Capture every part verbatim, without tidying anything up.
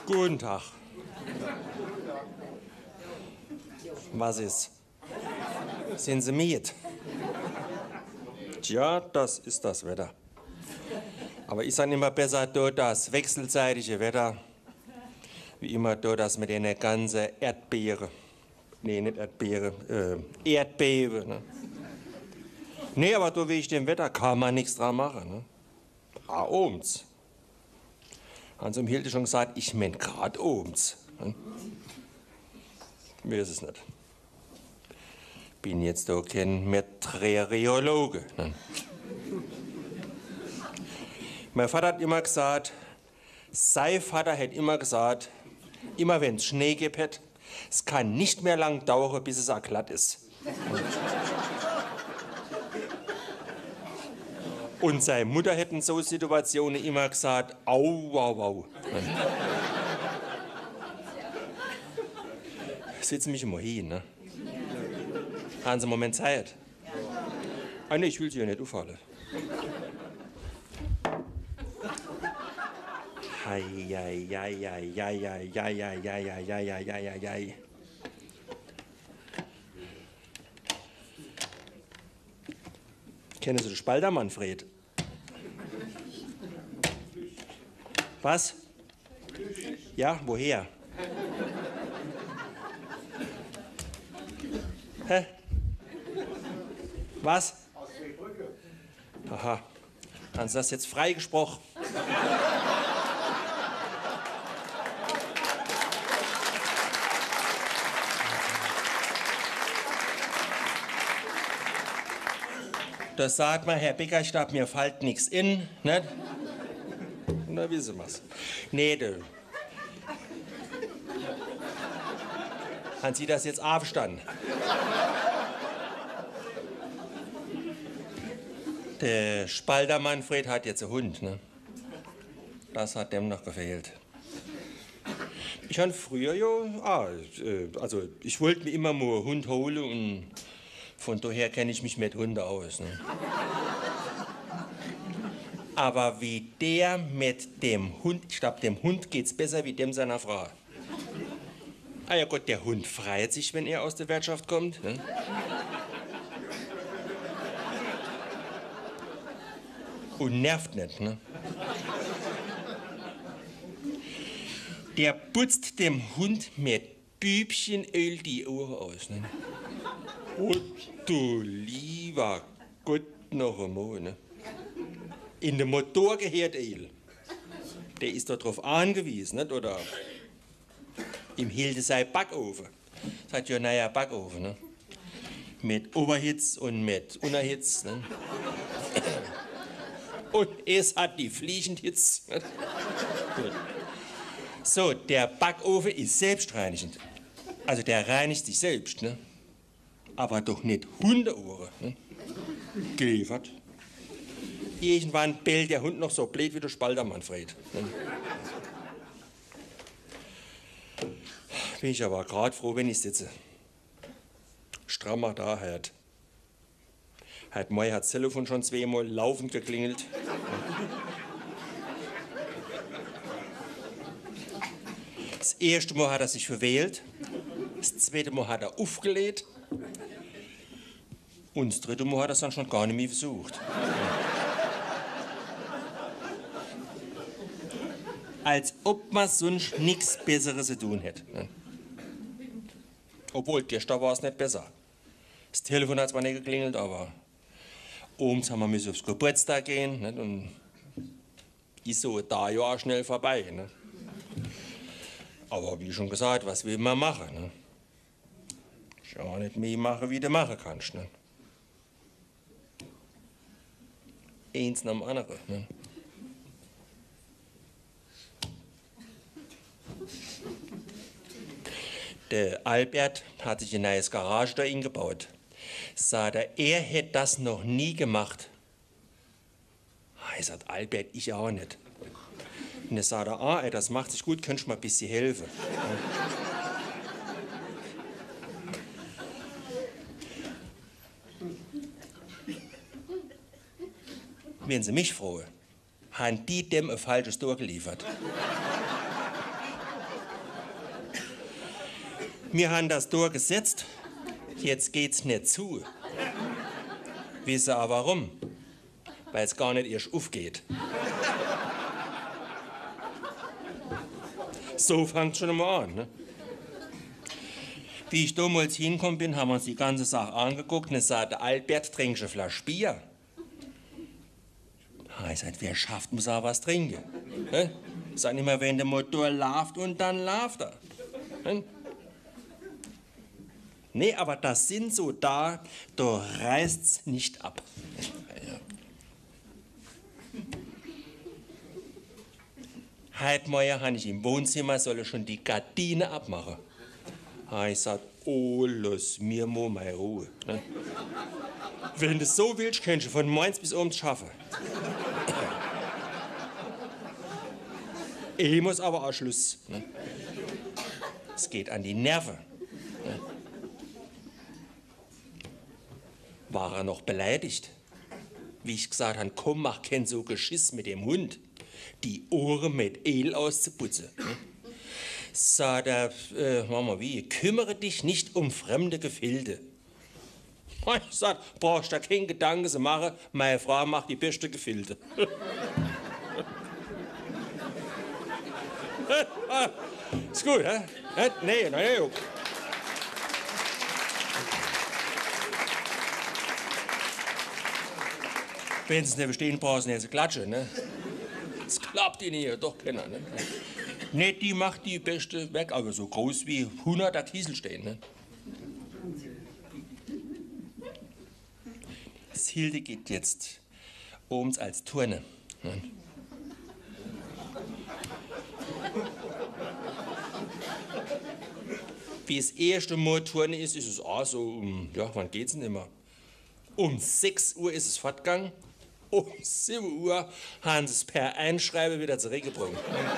Guten Tag. Was ist? Sind Sie miet? Tja, das ist das Wetter. Aber ich sage immer besser, dort das wechselseitige Wetter, wie immer dort das mit einer ganzen Erdbeere. Nee, nicht Erdbeere, äh, Erdbebe. Ne? Nee, aber du wegen dem Wetter kann man nichts dran machen. Ne? Ah, obens. Hans um Hilde schon gesagt, ich mein grad obens. Ne? Mir ist es nicht. Bin jetzt doch kein Meteorologe. Ne? Mein Vater hat immer gesagt, sein Vater hat immer gesagt, immer wenn es Schnee gibt, hat, es kann nicht mehr lang dauern, bis es auch glatt ist. Und seine Mutter hätte in so Situationen immer gesagt, au, au, au. Sitzen mich immer hin, ne? Haben Sie einen Moment Zeit? Ah, nee, ich will Sie ja nicht auffallen. Hei, hei, hei, hei, hei, hei, hei, hei, hei, hei, hei, hei. Kennen Sie den Spalter, Manfred? Was? Ja, woher? Hä? Was? Aus der Brücke. Aha. Haben Sie das jetzt freigesprochen? Da sagt man, Herr Bickerstab, mir fällt nichts in, ne? Na, wissen wir's. Nee, du. Haben Sie das jetzt aufgestanden? Der Spalter Manfred hat jetzt einen Hund, ne? Das hat dem noch gefehlt. Ich habe früher ja, ah, also ich wollte mir immer mal einen Hund holen und von daher kenne ich mich mit Hunden aus. Ne? Aber wie der mit dem Hund, ich glaube, dem Hund geht's besser wie dem seiner Frau. Ah ja Gott, der Hund freut sich, wenn er aus der Wirtschaft kommt. Ne? Und nervt nicht, ne? Der putzt dem Hund mit Bübchenöl die Ohren aus, ne? Und du lieber Gott noch einmal, ne? In dem Motor gehört Öl. Der ist doch drauf angewiesen, nicht? Oder im Hilde sei Backofen. Das hat ja ein neuer Backofen, ne? Mit Oberhitz und mit Unterhitz, ne? Und es hat die Fliegenhitz. So, der Backofen ist selbstreinigend. Also der reinigt sich selbst, ne? Aber doch nicht Hundeohren, ne? Geliefert. Irgendwann bellt der Hund noch so blöd wie der Spalter Manfred. Ne? Bin ich aber gerade froh, wenn ich sitze. Strammer da halt. Heute Morgen hat das Telefon schon zweimal laufend geklingelt. Das erste Mal hat er sich verwählt, das zweite Mal hat er aufgelegt und das dritte Mal hat er es dann schon gar nicht mehr versucht. Als ob man sonst nichts Besseres zu tun hätte. Obwohl, gestern war es nicht besser. Das Telefon hat zwar nicht geklingelt, aber abends haben wir müssen aufs Geburtstag gehen. Nicht? Und ist so da ja auch schnell vorbei. Nicht? Aber wie schon gesagt, was will man machen? Ne? Ich auch nicht mehr machen, wie du machen kannst. Ne? Eins nach dem anderen. Ne? Der Albert hat sich ein neues Garage da eingebaut. Sagt er, er hätte das noch nie gemacht. Er sagt, Albert, ich auch nicht. Und er sagt, ah, ey, das macht sich gut, könntest du mal ein bisschen helfen. Wenn Sie mich fragen, haben die dem ein falsches Tor geliefert. Wir haben das Tor gesetzt, jetzt geht's nicht zu. Wissen aber warum? Weil es gar nicht erst aufgeht. So fängt schon mal an. Ne? Wie ich damals hingekommen bin, haben wir uns die ganze Sache angeguckt und es sagte, Albert, trinkst eine Flasche Bier? Ich sagte, wer schafft, muss auch was trinken. Ne? Ich sag immer, wenn der Motor läuft und dann läuft er. Ne? Nee, aber das sind so da, da reißt's nicht ab. Ja. Heute Morgen habe ich im Wohnzimmer soll ich schon die Gardine abmachen. Ich sag, oh, lass mir mal meine Ruhe. Ne? Wenn du so willst, kannst du von morgens bis abends schaffen. Ich muss aber auch Schluss. Ne? Es geht an die Nerven. Ne? War er noch beleidigt? Wie ich gesagt habe, komm, mach kein so Geschiss mit dem Hund. Die Ohren mit Öl auszuputzen. Ne? Sagt er, äh, Mama, wie, kümmere dich nicht um fremde Gefilde. Ich sag, brauchst da keinen Gedanken zu machen, meine Frau macht die beste Gefilde. Ist gut, hä? Nee, nee, nee. Wenn Sie es nicht verstehen, brauchen Sie nicht zu klatschen, ne? Das klappt Ihnen hier doch keiner, ne? Ne, die macht die beste weg, aber so groß wie hunderter Kiesel stehen, ne? Das Hilde geht jetzt abends als Turne. Ne? Wie das erste Mal Turne ist, ist es auch so, um, ja, wann geht's denn immer? Um sechs Uhr ist es fortgegangen, um sieben Uhr haben sie es per Einschreiben wieder zurückgebracht.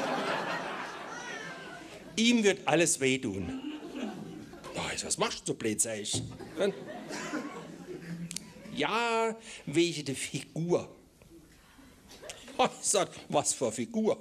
Ihm wird alles wehtun. Oh, was machst du so blöd, sag ich. Ja, wegen der Figur. Oh, ich sag, was für Figur?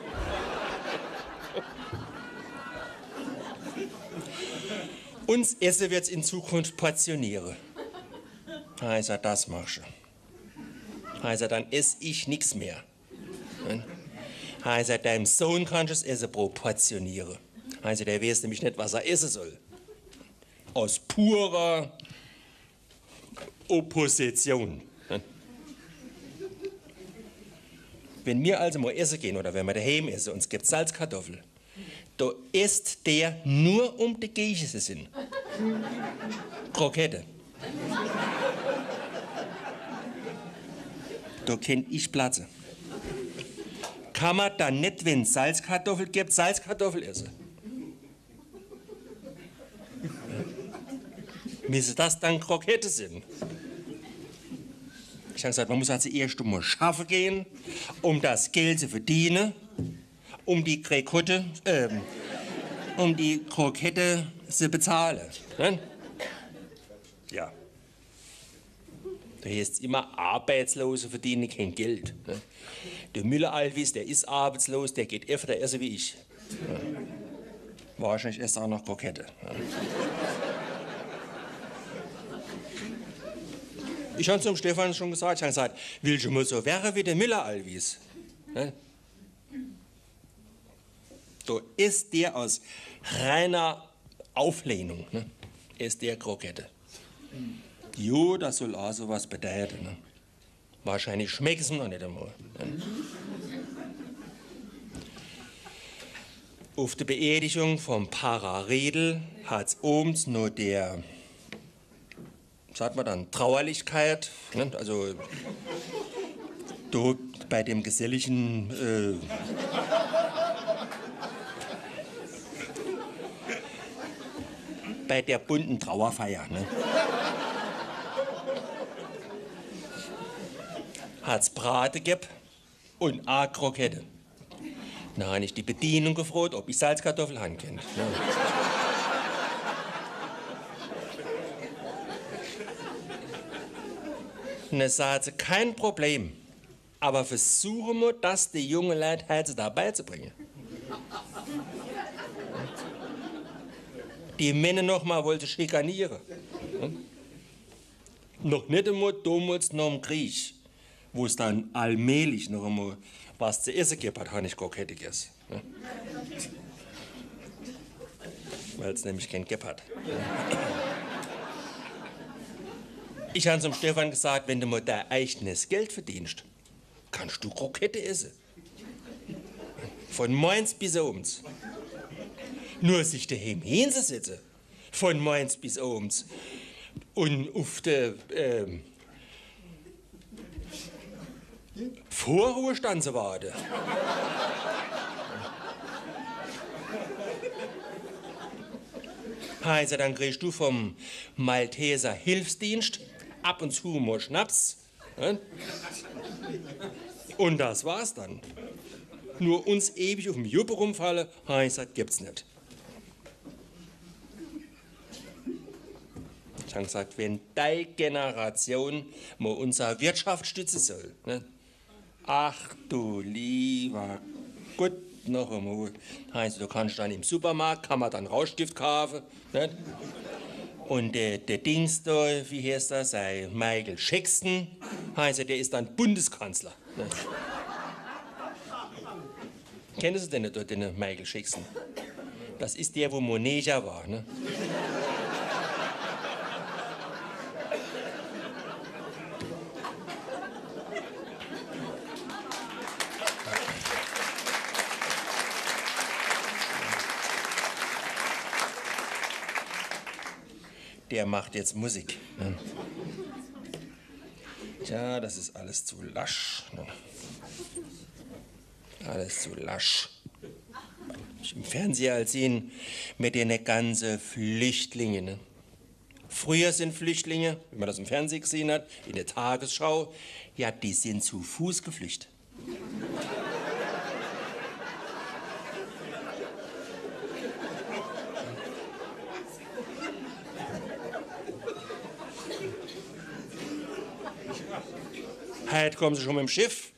Uns Essen wird's in Zukunft portionieren. Ich sag, das machst du. Ich sag, dann ess ich nix mehr. Ich sag, deinem Sohn kannst du das Essen proportionieren. Ich sag, der weiß nämlich nicht, was er essen soll. Aus purer Opposition. Wenn wir also mal essen gehen oder wenn wir daheim essen und es gibt Salzkartoffeln, da isst der nur um die Geiche sind. Krokette. Da kenn ich Platze. Kann man dann nicht, wenn es Salzkartoffel gibt, Salzkartoffel essen? Müssen das dann Krokette sind? Ich habe gesagt, man muss also erst mal schaffen gehen, um das Geld zu verdienen, um die Krokotte, äh, um die Krokette zu bezahlen. Ne? Ja. Da heißt es immer, Arbeitslose verdienen kein Geld. Ne? Der Müller-Alvis, der ist arbeitslos, der geht öfter essen wie ich. Ja. Wahrscheinlich isst er auch noch Krokette. Ja. Ich habe zum Stefan schon gesagt, ich habe gesagt, willst du mal so werden wie der Müller-Alvis? Ne? Da ist der aus reiner Auflehnung, ne? Ist der Krokette. Jo, das soll auch so was bedeuten. Ne? Wahrscheinlich schmeckt es noch nicht einmal. Ne? Auf der Beerdigung vom Para Riedel hat es abends nur der, sagt man dann, Trauerlichkeit, ne? Also da bei dem geselligen äh, bei der bunten Trauerfeier, ne? Hat's Brate gegeben und a Krokette. Na, habe ich die Bedienung gefragt, ob ich Salzkartoffeln haben kann. Ne? Und dann sagt sie, kein Problem, aber versuchen wir, das die jungen Leute heute dabei zu bringen. die Männer noch mal wollte schikanieren. Ne? Noch nicht einmal damals noch im Krieg, wo es dann allmählich noch einmal was zu essen gibt, hat, habe ich gar keine gegessen. Ne? Weil es nämlich kein Gap hat. Ich habe zum Stefan gesagt, wenn du mal dein eigenes Geld verdienst, kannst du Krokette essen. Von Mainz bis Oms. Nur sich daheim hinzusetzen, von Mainz bis Oms. Und auf der ähm, Vorruhestand zu warten. Also, dann kriegst du vom Malteser Hilfsdienst ab und zu mal Schnaps. Ne? Und das war's dann. Nur uns ewig auf dem Juppe rumfallen, heißt, das gibt's nicht. Ich habe gesagt, wenn deine Generation mal unsere Wirtschaft stützen soll. Ne? Ach du lieber Gott, noch einmal. Also, du kannst dann im Supermarkt, kann man dann Rauschgift kaufen. Ne? Und der, der Dings da, wie heißt das, sei Michael Jackson, also der ist dann Bundeskanzler. Ne? Kennen Sie den nicht, den Michael Jackson? Das ist der, wo Moneja war. Ne? Der macht jetzt Musik. Ne? Tja, das ist alles zu lasch. Ne? Alles zu lasch. Ich im Fernseher halt sehen mit den ganzen Flüchtlingen. Ne? Früher sind Flüchtlinge, wie man das im Fernsehen gesehen hat, in der Tagesschau, ja, die sind zu Fuß geflüchtet. Heute kommen sie schon mit dem Schiff.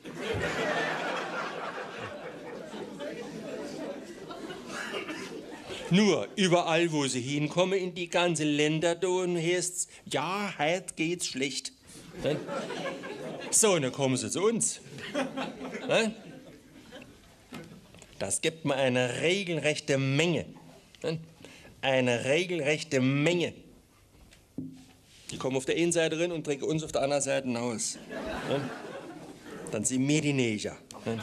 Nur überall, wo sie hinkommen, in die ganzen Länder, da heißt's, ja, heute geht's schlecht. So, dann kommen sie zu uns. Das gibt mir eine regelrechte Menge. Eine regelrechte Menge. Die kommen auf der einen Seite rein und trinken uns auf der anderen Seite aus. Dann sind wir die Neger.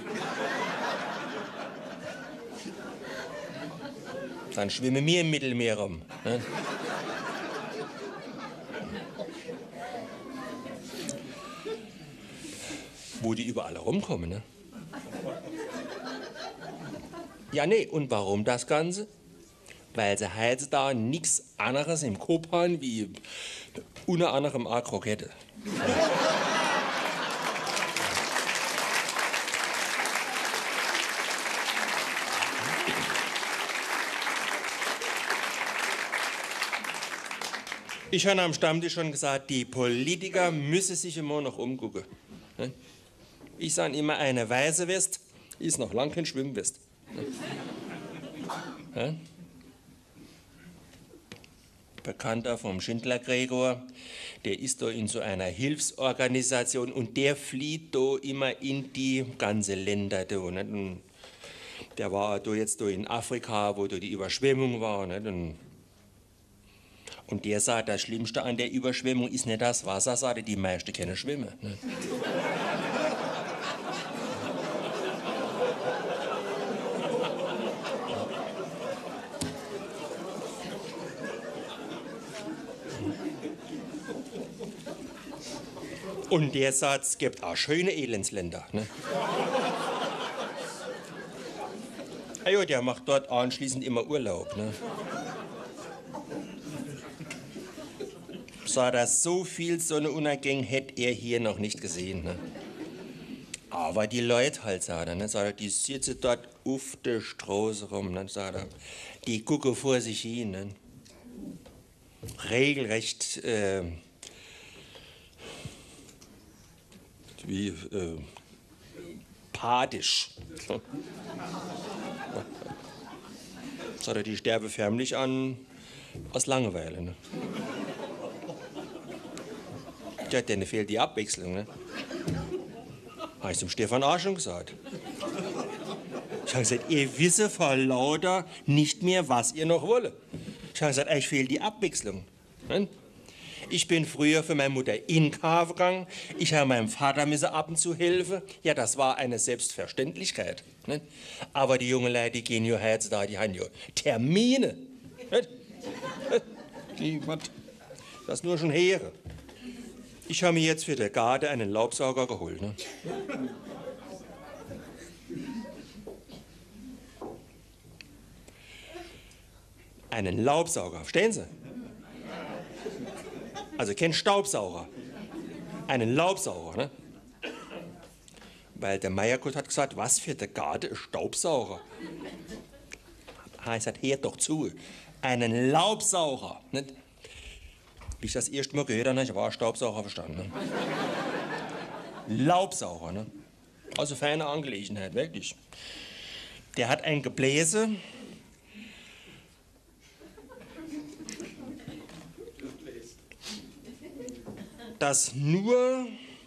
Dann schwimmen wir im Mittelmeer rum. Wo die überall rumkommen, ne? Ja, nee, und warum das Ganze? Weil sie heute da nichts anderes im Kopf haben wie unter anderem auch Krokette. Ich habe am Stammtisch schon gesagt, die Politiker müssen sich immer noch umgucken. Ich sage immer, eine weiße West ist noch lang kein Schwimmwest. Bekannter vom Schindler Gregor, der ist da in so einer Hilfsorganisation und der flieht da immer in die ganze Länder da. Nicht? Der war da jetzt da in Afrika, wo da die Überschwemmung war. Nicht? Und Und der sagt, das Schlimmste an der Überschwemmung ist nicht das Wasser, sagt er, die meisten können schwimmen. Ne? Und der sagt, es gibt auch schöne Elendsländer. Ne? Ah ja, der macht dort anschließend immer Urlaub. Ne? Sagt er, so viel Sonnenuntergänge hätte er hier noch nicht gesehen. Ne? Aber die Leute halt, sagt er, ne? Sagt er, die sitzen dort auf der Straße rum, ne? Sagt er, die gucken vor sich hin. Ne? Regelrecht äh, wie äh, padisch. Sagt er, die sterben förmlich an Aus Langeweile, ne? Ja, denen fehlt die Abwechslung, ne? Habe ich zum Stefan auch schon gesagt. Ich habe gesagt, ihr wisst vor lauter nicht mehr, was ihr noch wollt. Ich habe gesagt, euch fehlt die Abwechslung. Ne? Ich bin früher für meine Mutter in den Kauf gegangen. Ich habe meinem Vater müssen ab und zu helfen. Ja, das war eine Selbstverständlichkeit. Ne? Aber die jungen Leute, die gehen ja heutzutage, die haben ja Termine. Ne? Die, was? Das nur schon Heere. Ich habe mir jetzt für den Garten einen Laubsauger geholt. Ne? Einen Laubsauger, verstehen Sie? Also kein Staubsauger, einen Laubsauger, ne? Weil der Meierkurt hat gesagt, was für der Garten, ein Staubsauger. Ha, ich gesagt, hört doch zu, einen Laubsauger, nicht? Wie ich das erste Mal gehört habe, ich war Staubsauger verstanden. Ne? Laubsauger, ne? Also feine Angelegenheit, wirklich. Der hat ein Gebläse. Das nur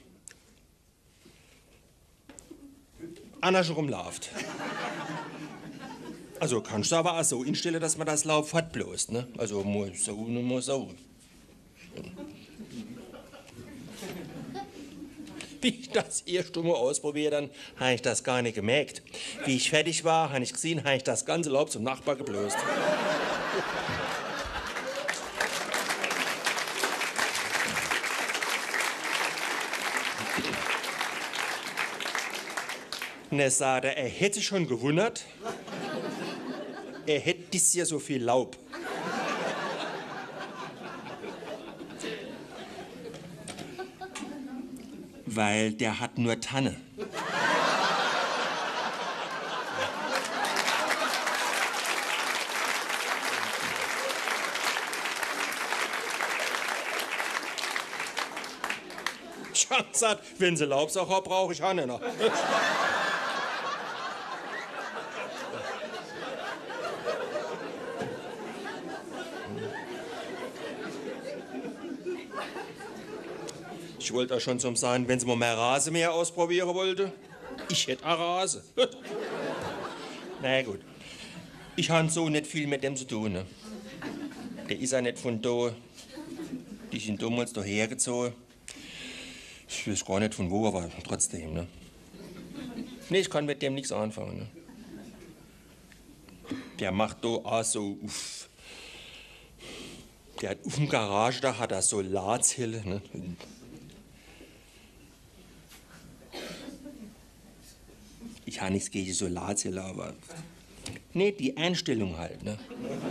andersherum läuft. Also kannst du aber auch so instellen, dass man das Laub fortbläst, ne? Also muss so, muss so. Wie ich das erste Mal ausprobiert habe, habe ich das gar nicht gemerkt. Wie ich fertig war, habe ich gesehen, habe ich das ganze Laub zum Nachbar geblöst. Und er sagte, er hätte sich schon gewundert, er hätte dieses Jahr so viel Laub. Weil der hat nur Tanne. Ich hab gesagt, wenn Sie Laubsauger brauche ich auch nicht noch. Ich wollte auch schon zum sagen, wenn Sie mal mehr Rasenmäher ausprobieren wollten, ich hätte eine Rase. Na ja, gut. Ich habe so nicht viel mit dem zu tun. Ne? Der ist ja nicht von da. Die sind damals da hergezogen. Ich weiß gar nicht von wo, aber trotzdem. Ne? Nee, ich kann mit dem nichts anfangen. Ne? Der macht da auch so. Uff. Der hat auf dem Garage, da hat er Solarzelle. Ne? Ich habe nichts gegen Solarzelle, aber. Nee, die Einstellung halt, ne?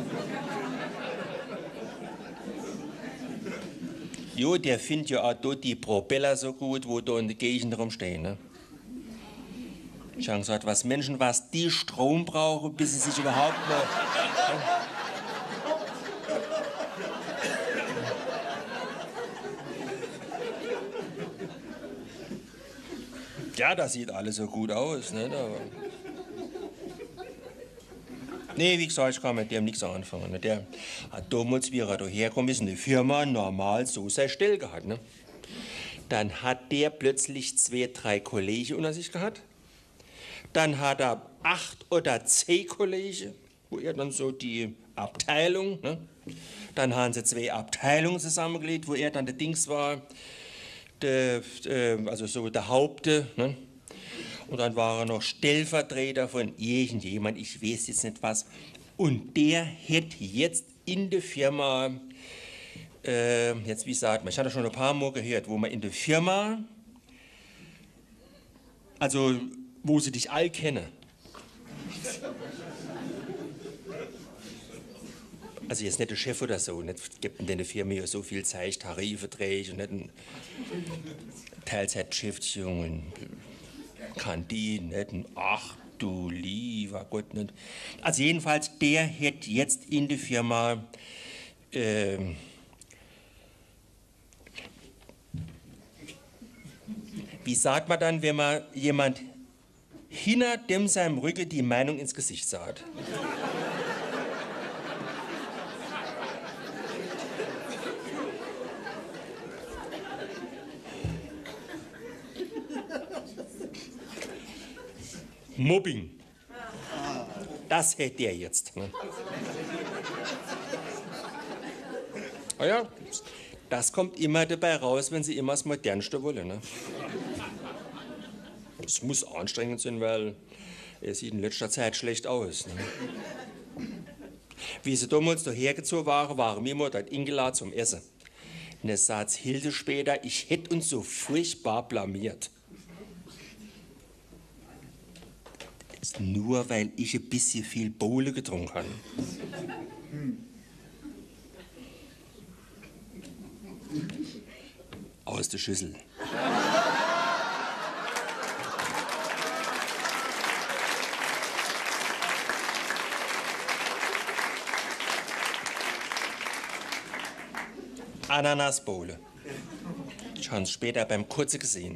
Jo, der findet ja auch dort die Propeller so gut, wo da in der Gegend rumstehen, ne? Ich habe gesagt, was Menschen, was die Strom brauchen, bis sie sich überhaupt noch. Ja, das sieht alles so gut aus, ne? Aber nee, wie gesagt, ich kann mit dem nichts anfangen. Ne? Der hat damals, wie er da hergekommen ist, in der Firma normal so seine Stelle gehabt. Ne? Dann hat der plötzlich zwei, drei Kollegen unter sich gehabt. Dann hat er acht oder zehn Kollegen, wo er dann so die Abteilung, ne? Dann haben sie zwei Abteilungen zusammengelegt, wo er dann der Dings war, der, äh, also so der Haupte, ne? Und dann war er noch Stellvertreter von irgendjemand, ich weiß jetzt nicht was. Und der hätte jetzt in der Firma, äh, jetzt wie sagt man, ich hatte schon ein paar Mal gehört, wo man in der Firma, also wo sie dich all kennen. Also jetzt nicht der Chef oder so, nicht gibt in der Firma ja so viel Zeit, Tarifverträge und nicht ein Teilzeitbeschäftigung und Kantine, nicht ein ach du lieber Gott, nicht. Also jedenfalls, der hätte jetzt in der Firma äh, wie sagt man dann, wenn man jemand hinter dem seinem Rücken die Meinung ins Gesicht sagt? Mobbing. Das hätte er jetzt. Ne? Oh ja, das kommt immer dabei raus, wenn Sie immer das Modernste wollen. Ne? Es muss anstrengend sein, weil er sieht in letzter Zeit schlecht aus. Ne? Wie sie damals dahergezogen waren, waren wir immer dort eingeladen zum Essen. Und es sagt Hilde später, ich hätte uns so furchtbar blamiert. Das ist nur, weil ich ein bisschen viel Bowle getrunken habe. Aus der Schüssel. Ananasbowle. Ich habe es später beim Kurze gesehen.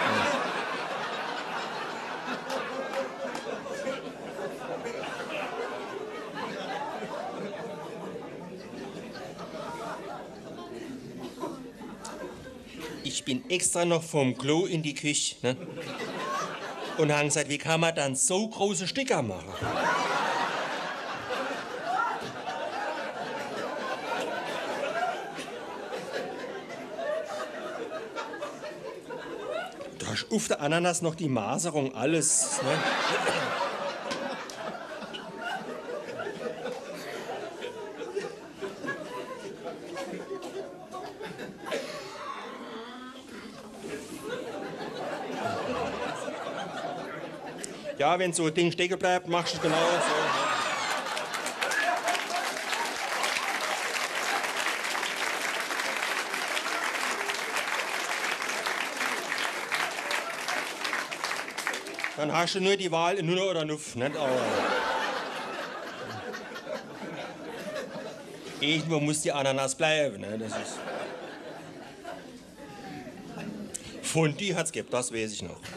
Ich bin extra noch vom Klo in die Küche, ne? Und haben gesagt, wie kann man dann so große Sticker machen? Da ist auf der Ananas noch die Maserung, alles. Ne? Ja, wenn so ein Ding stecken bleibt, machst du es genau so. Dann hast du nur die Wahl in Null oder Nuff, nicht? Aber irgendwo muss die Ananas bleiben, ne? Das ist Fondue hat's gegeben, das weiß ich noch.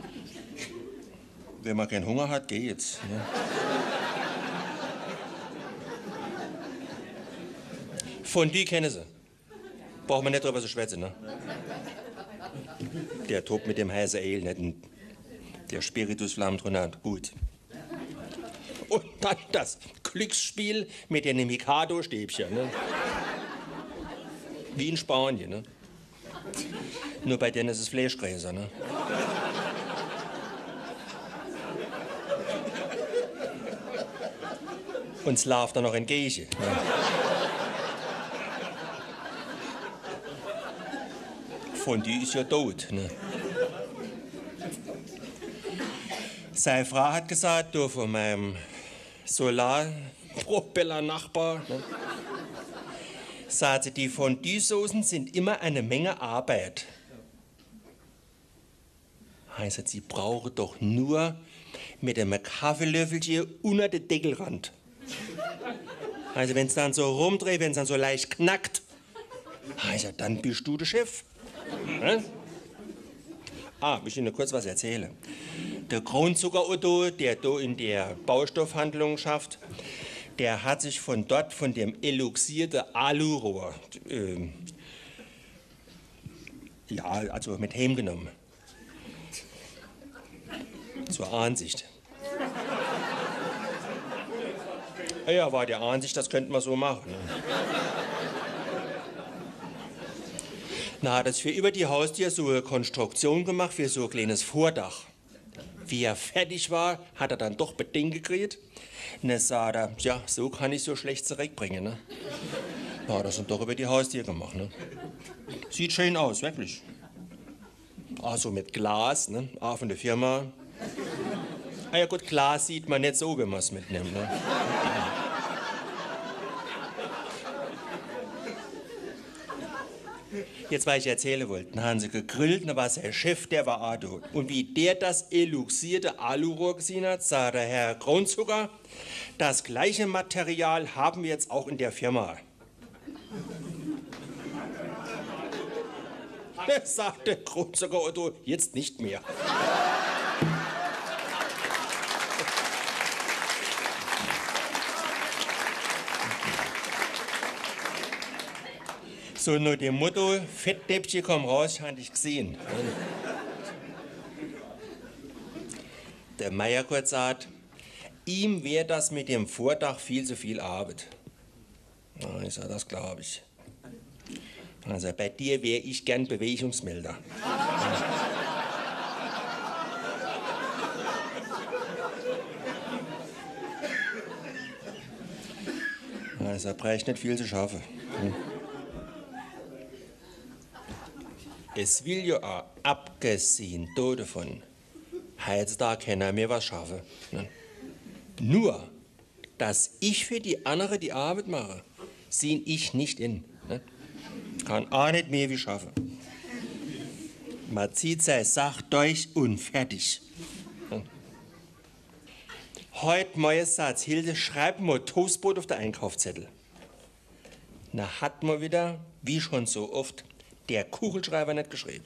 Wenn man keinen Hunger hat, geht's. Ne? Fondue kennen Sie. Braucht man nicht drüber zu schwätzen, ne? Der Top mit dem heißen Ale, nicht? Der Spiritusflamme drunter, gut. Und dann das Glücksspiel mit den Mikado-Stäbchen, ne? Wie in Spanien, ne? Nur bei denen ist es Fleischgräser, ne? Und es läuft dann noch in Geiche. Ne? Fondue ist ja tot, ne? Seine Frau hat gesagt, du von meinem Solarpropeller-Nachbar, ne? Sagt sie, die Fondue-Soßen sind immer eine Menge Arbeit. Heißt, sie brauchen doch nur mit einem Kaffeelöffelchen unter den Deckelrand. Also wenn es dann so rumdreht, wenn es dann so leicht knackt, also dann bist du der Chef. Ne? Ah, ich will Ihnen kurz was erzählen. Der Kronzucker Otto, der da in der Baustoffhandlung schafft, der hat sich von dort, von dem eluxierten Alurohr, äh, ja, also mit heimgenommen. Zur Ansicht. Ja, war der Ansicht, das könnte man so machen. Ne? Na, hat es für über die Haustür so eine Konstruktion gemacht, für so ein kleines Vordach. Wie er fertig war, hat er dann doch Bedenken gekriegt. Und dann sagt er, ja, so kann ich so schlecht zurückbringen. Ne? Na, hat er das dann doch über die Haustür gemacht. Ne? Sieht schön aus, wirklich. Also mit Glas, ne? Ah, von der Firma. Ah ja gut, Glas sieht man nicht so, wenn man es mitnimmt. Ne? Jetzt, was ich erzählen wollte, dann haben sie gegrillt, dann war der Chef, der war auch tot. Und wie der das eluxierte Alurohr gesehen hat, sagt der Herr Kronzucker, das gleiche Material haben wir jetzt auch in der Firma. Da sagt der Kronzucker Otto, jetzt nicht mehr. So nur dem Motto, Fettdäppchen, komm raus, hatte ich gesehen. Der Meierkurt sagt, ihm wäre das mit dem Vordach viel zu viel Arbeit. Na, ich sag, das glaube ich. Also bei dir wäre ich gern Bewegungsmelder. Also brauche ich nicht viel zu schaffen. Hm. Es will ja auch, abgesehen davon, heutzutage keiner mehr was schaffen. Ne? Nur, dass ich für die andere die Arbeit mache, sehe ich nicht in. Ne? Kann auch nicht mehr wie schaffen. Man zieht seine Sache durch und fertig. Ne? Heute neues Satz, Hilde, schreibt mal Toastbrot auf den Einkaufszettel. Na hat man wieder, wie schon so oft, der Kugelschreiber nicht geschrieben.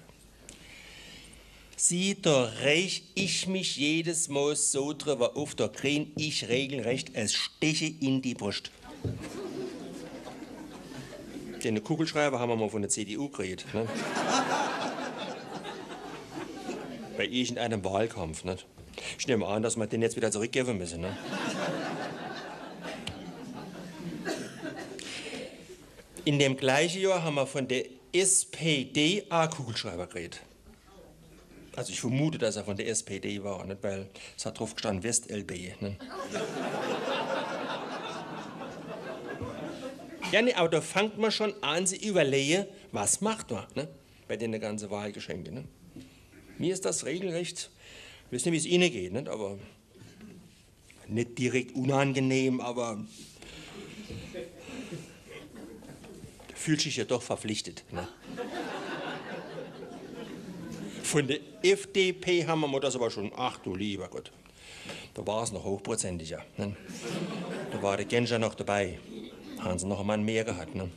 Sieh, da reich ich mich jedes Mal so drüber auf, da krieg ich regelrecht als Steche in die Brust. Den Kugelschreiber haben wir mal von der C D U gekriegt. Ne? Bei irgendeinem Wahlkampf. Nicht? Ich nehme an, dass wir den jetzt wieder zurückgeben müssen. Ne? In dem gleichen Jahr haben wir von der S P D einen Kugelschreiber gekriegt. Also ich vermute, dass er von der S P D war, nicht? Weil es hat drauf gestanden West-L B. Ne? Ja, ne, aber da fängt man schon an zu überlegen, was macht man ne? Bei den ganzen Wahlgeschenken. Ne? Mir ist das regelrecht, ich weiß nicht, wie es Ihnen geht, nicht? Aber nicht direkt unangenehm, aber fühlt sich ja doch verpflichtet. Ne? Von der F D P haben wir das aber schon, ach du lieber Gott, da war es noch hochprozentiger. Ne? Da war der Genscher noch dabei, haben sie noch einen Mann mehr gehabt. Ne?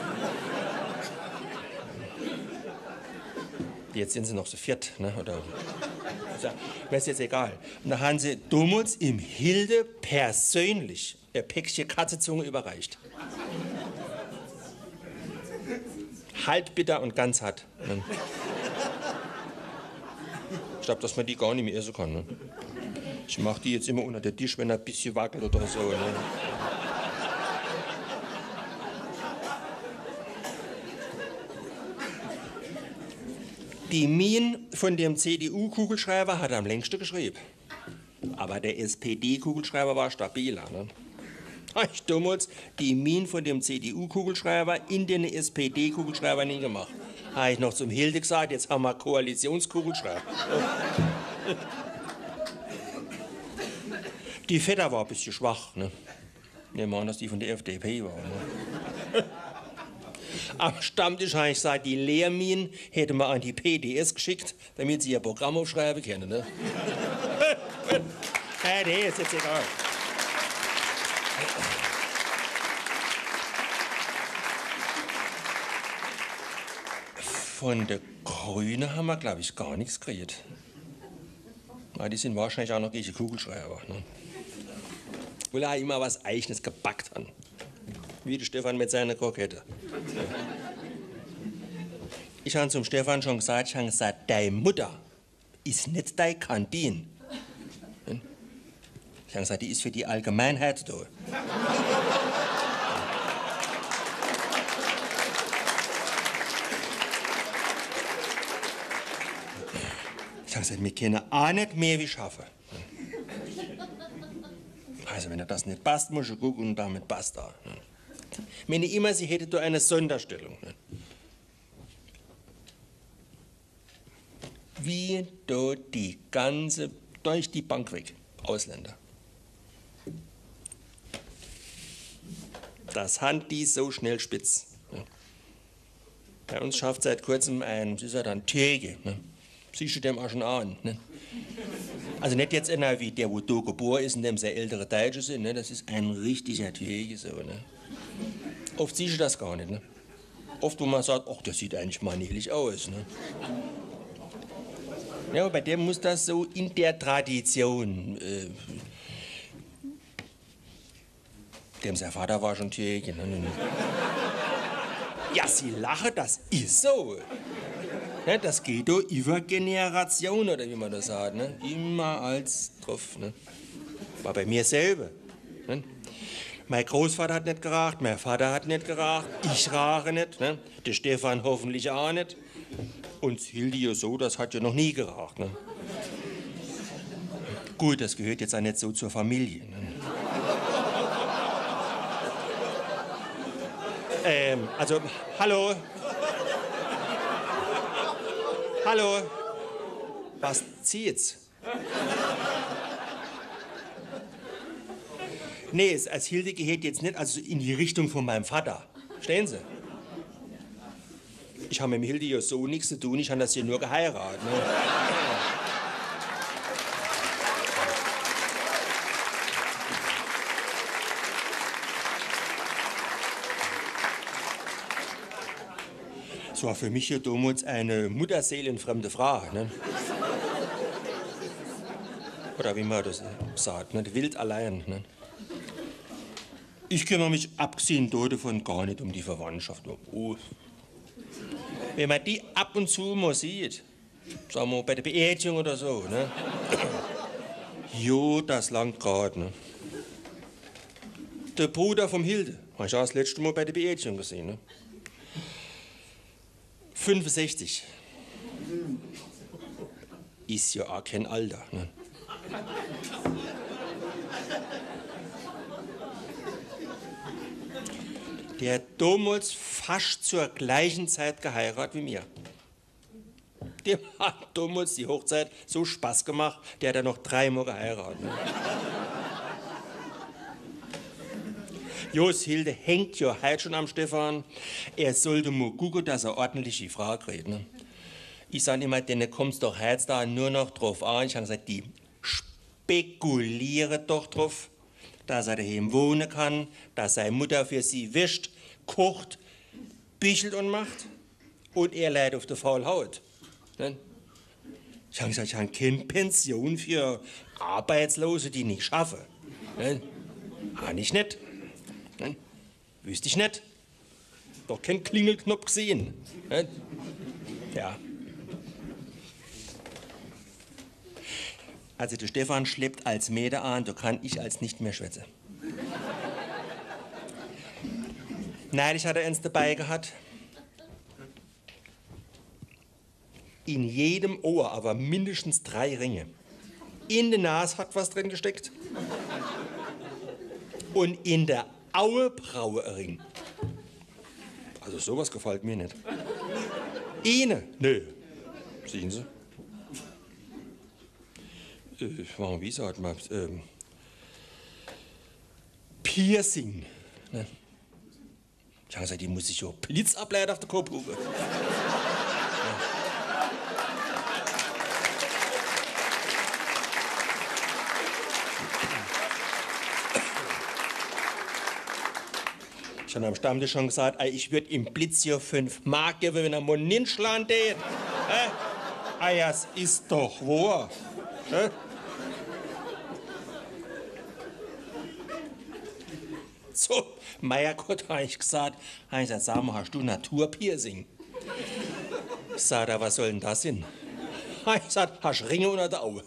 Jetzt sind sie noch so viert, ne? Oder mir ist jetzt egal. Und da haben sie damals im Hilde persönlich ein Päckchen Katzezunge überreicht. Halbbitter und ganz hart. Ne? Ich glaube, dass man die gar nicht mehr essen kann. Ne? Ich mache die jetzt immer unter den Tisch, wenn er ein bisschen wackelt oder so. Ne? Die Mien von dem C D U-Kugelschreiber hat am längsten geschrieben. Aber der S P D-Kugelschreiber war stabiler. Ne? Habe ich damals die Mien von dem C D U-Kugelschreiber in den S P D-Kugelschreiber nie gemacht. Habe ich noch zum Hilde gesagt, jetzt haben wir Koalitionskugelschreiber. Die Vetter war ein bisschen schwach. Ne? Nehmen wir an, dass die von der F D P war. Ne? Am Stammtisch habe ich gesagt, die Lehrminen hätte man an die P D S geschickt, damit sie ihr Programm aufschreiben können. Ne? Hey, nee, ist jetzt egal. Von der Grünen haben wir, glaube ich, gar nichts gekriegt. Na, die sind wahrscheinlich auch noch gegen Kugelschreiber. Ne? Weil er immer was Eigenes gebackt hat. Wie der Stefan mit seiner Krokette. Ich habe zum Stefan schon gesagt, ich habe gesagt, deine Mutter ist nicht deine Kantine. Ich habe gesagt, die ist für die Allgemeinheit da. Ich habe gesagt, wir können auch nicht mehr wie schaffen. Also, wenn er das nicht passt, muss ich gucken und damit passt er. Ich meine immer, sie hätte da eine Sonderstellung. Wie da die ganze, durch die Bank weg, Ausländer. Das haben die so schnell spitz. Bei uns schafft seit kurzem ein, was ist er dann, Tege. Ne? Siehst du dem auch schon an. Ne? Also nicht jetzt einer wie der, wo da geboren ist, in dem sehr ältere Deutsche sind. Ne? Das ist ein richtiger Tege. So, ne? Oft siehst du das gar nicht. Ne? Oft, wo man sagt, ach, das sieht eigentlich manierlich aus. Ne? Ja, aber bei dem muss das so in der Tradition. Äh, dem sein Vater war schon Tschechien. Ne? Ja, Sie lachen, das ist so. Ne, das geht doch über Generationen, oder wie man das sagt. Ne? Immer als drauf. Ne? War bei mir selber. Ne? Mein Großvater hat nicht geraucht, mein Vater hat nicht geraucht, ich rauche nicht, ne? Der Stefan hoffentlich auch nicht. Und Hildi ja so, das hat ja noch nie geraucht. Ne? Gut, das gehört jetzt auch nicht so zur Familie. Ne? ähm, also, hallo? Hallo? Was zieht's? Nee, als Hilde geht jetzt nicht also in die Richtung von meinem Vater. Verstehen Sie? Ich habe mit dem Hilde ja so nichts zu tun, ich habe das hier nur geheiratet. Ne? Es war für mich ja damals eine mutterseelenfremde Frau. Ne? Oder wie man das sagt, ne? Wild allein. Ne? Ich kümmere mich abgesehen davon gar nicht um die Verwandtschaft. Oh. Wenn man die ab und zu mal sieht, sagen wir bei der Beerdigung oder so, ne? Jo, das langt gerade. Ne? Der Bruder vom Hilde, habe ich auch das letzte Mal bei der Beerdigung gesehen. Ne? fünfundsechzig. Ist ja auch kein Alter. Ne? Der hat damals fast zur gleichen Zeit geheiratet wie mir. Dem hat damals die Hochzeit so Spaß gemacht, der hat dann noch dreimal geheiratet. Ne? Jos Hilde hängt ja heute schon am Stefan. Er sollte mal gucken, dass er ordentlich die Frau kriegt. Ne? Ich sage immer, denen kommt's doch heute da nur noch drauf an. Ich habe gesagt, die spekulieren doch drauf, dass er daheim wohnen kann, dass seine Mutter für sie wischt, kocht, bichelt und macht. Und er leidet auf der faulen Haut. Ne? Ich habe gesagt, ich habe keine Pension für Arbeitslose, die nicht schaffen. Ne? Habe ich nicht. Ne? Wüsste ich nicht. Doch keinen Klingelknopf gesehen. Ne? Ja. Also der Stefan schleppt als Mäder an, da kann ich als nicht mehr schwätzen. Neulich hat er eins dabei gehabt. In jedem Ohr aber mindestens drei Ringe. In der Nase hat was drin gesteckt. Und in der Augenbraue ein Ring. Also sowas gefällt mir nicht. Ihnen? Nö. Sehen Sie? Äh, wie sagt man? Ähm, Piercing. Ne? Ich habe gesagt, die muss ich ja Blitz ableiten auf der Kopfhufe. Ja. Ich habe am Stammtisch schon gesagt, ich würde ihm Blitz hier fünf Mark geben, wenn er mal nicht schlagen tät. Ah ja, es ist doch wahr. Äh? So, Meiergott, habe ich gesagt, habe ich gesagt, sag mal, hast du Naturpiercing? Sagt er, was soll denn das sein? Habe ich gesagt, hast du Ringe unter der Auge?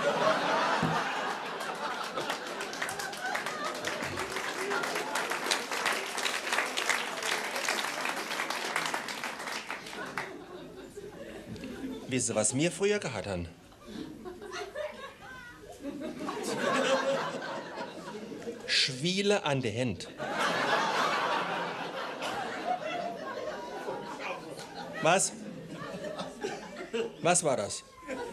Wisst ihr, was wir früher gehabt haben? Schwiele an der Hand. Was? Was war das?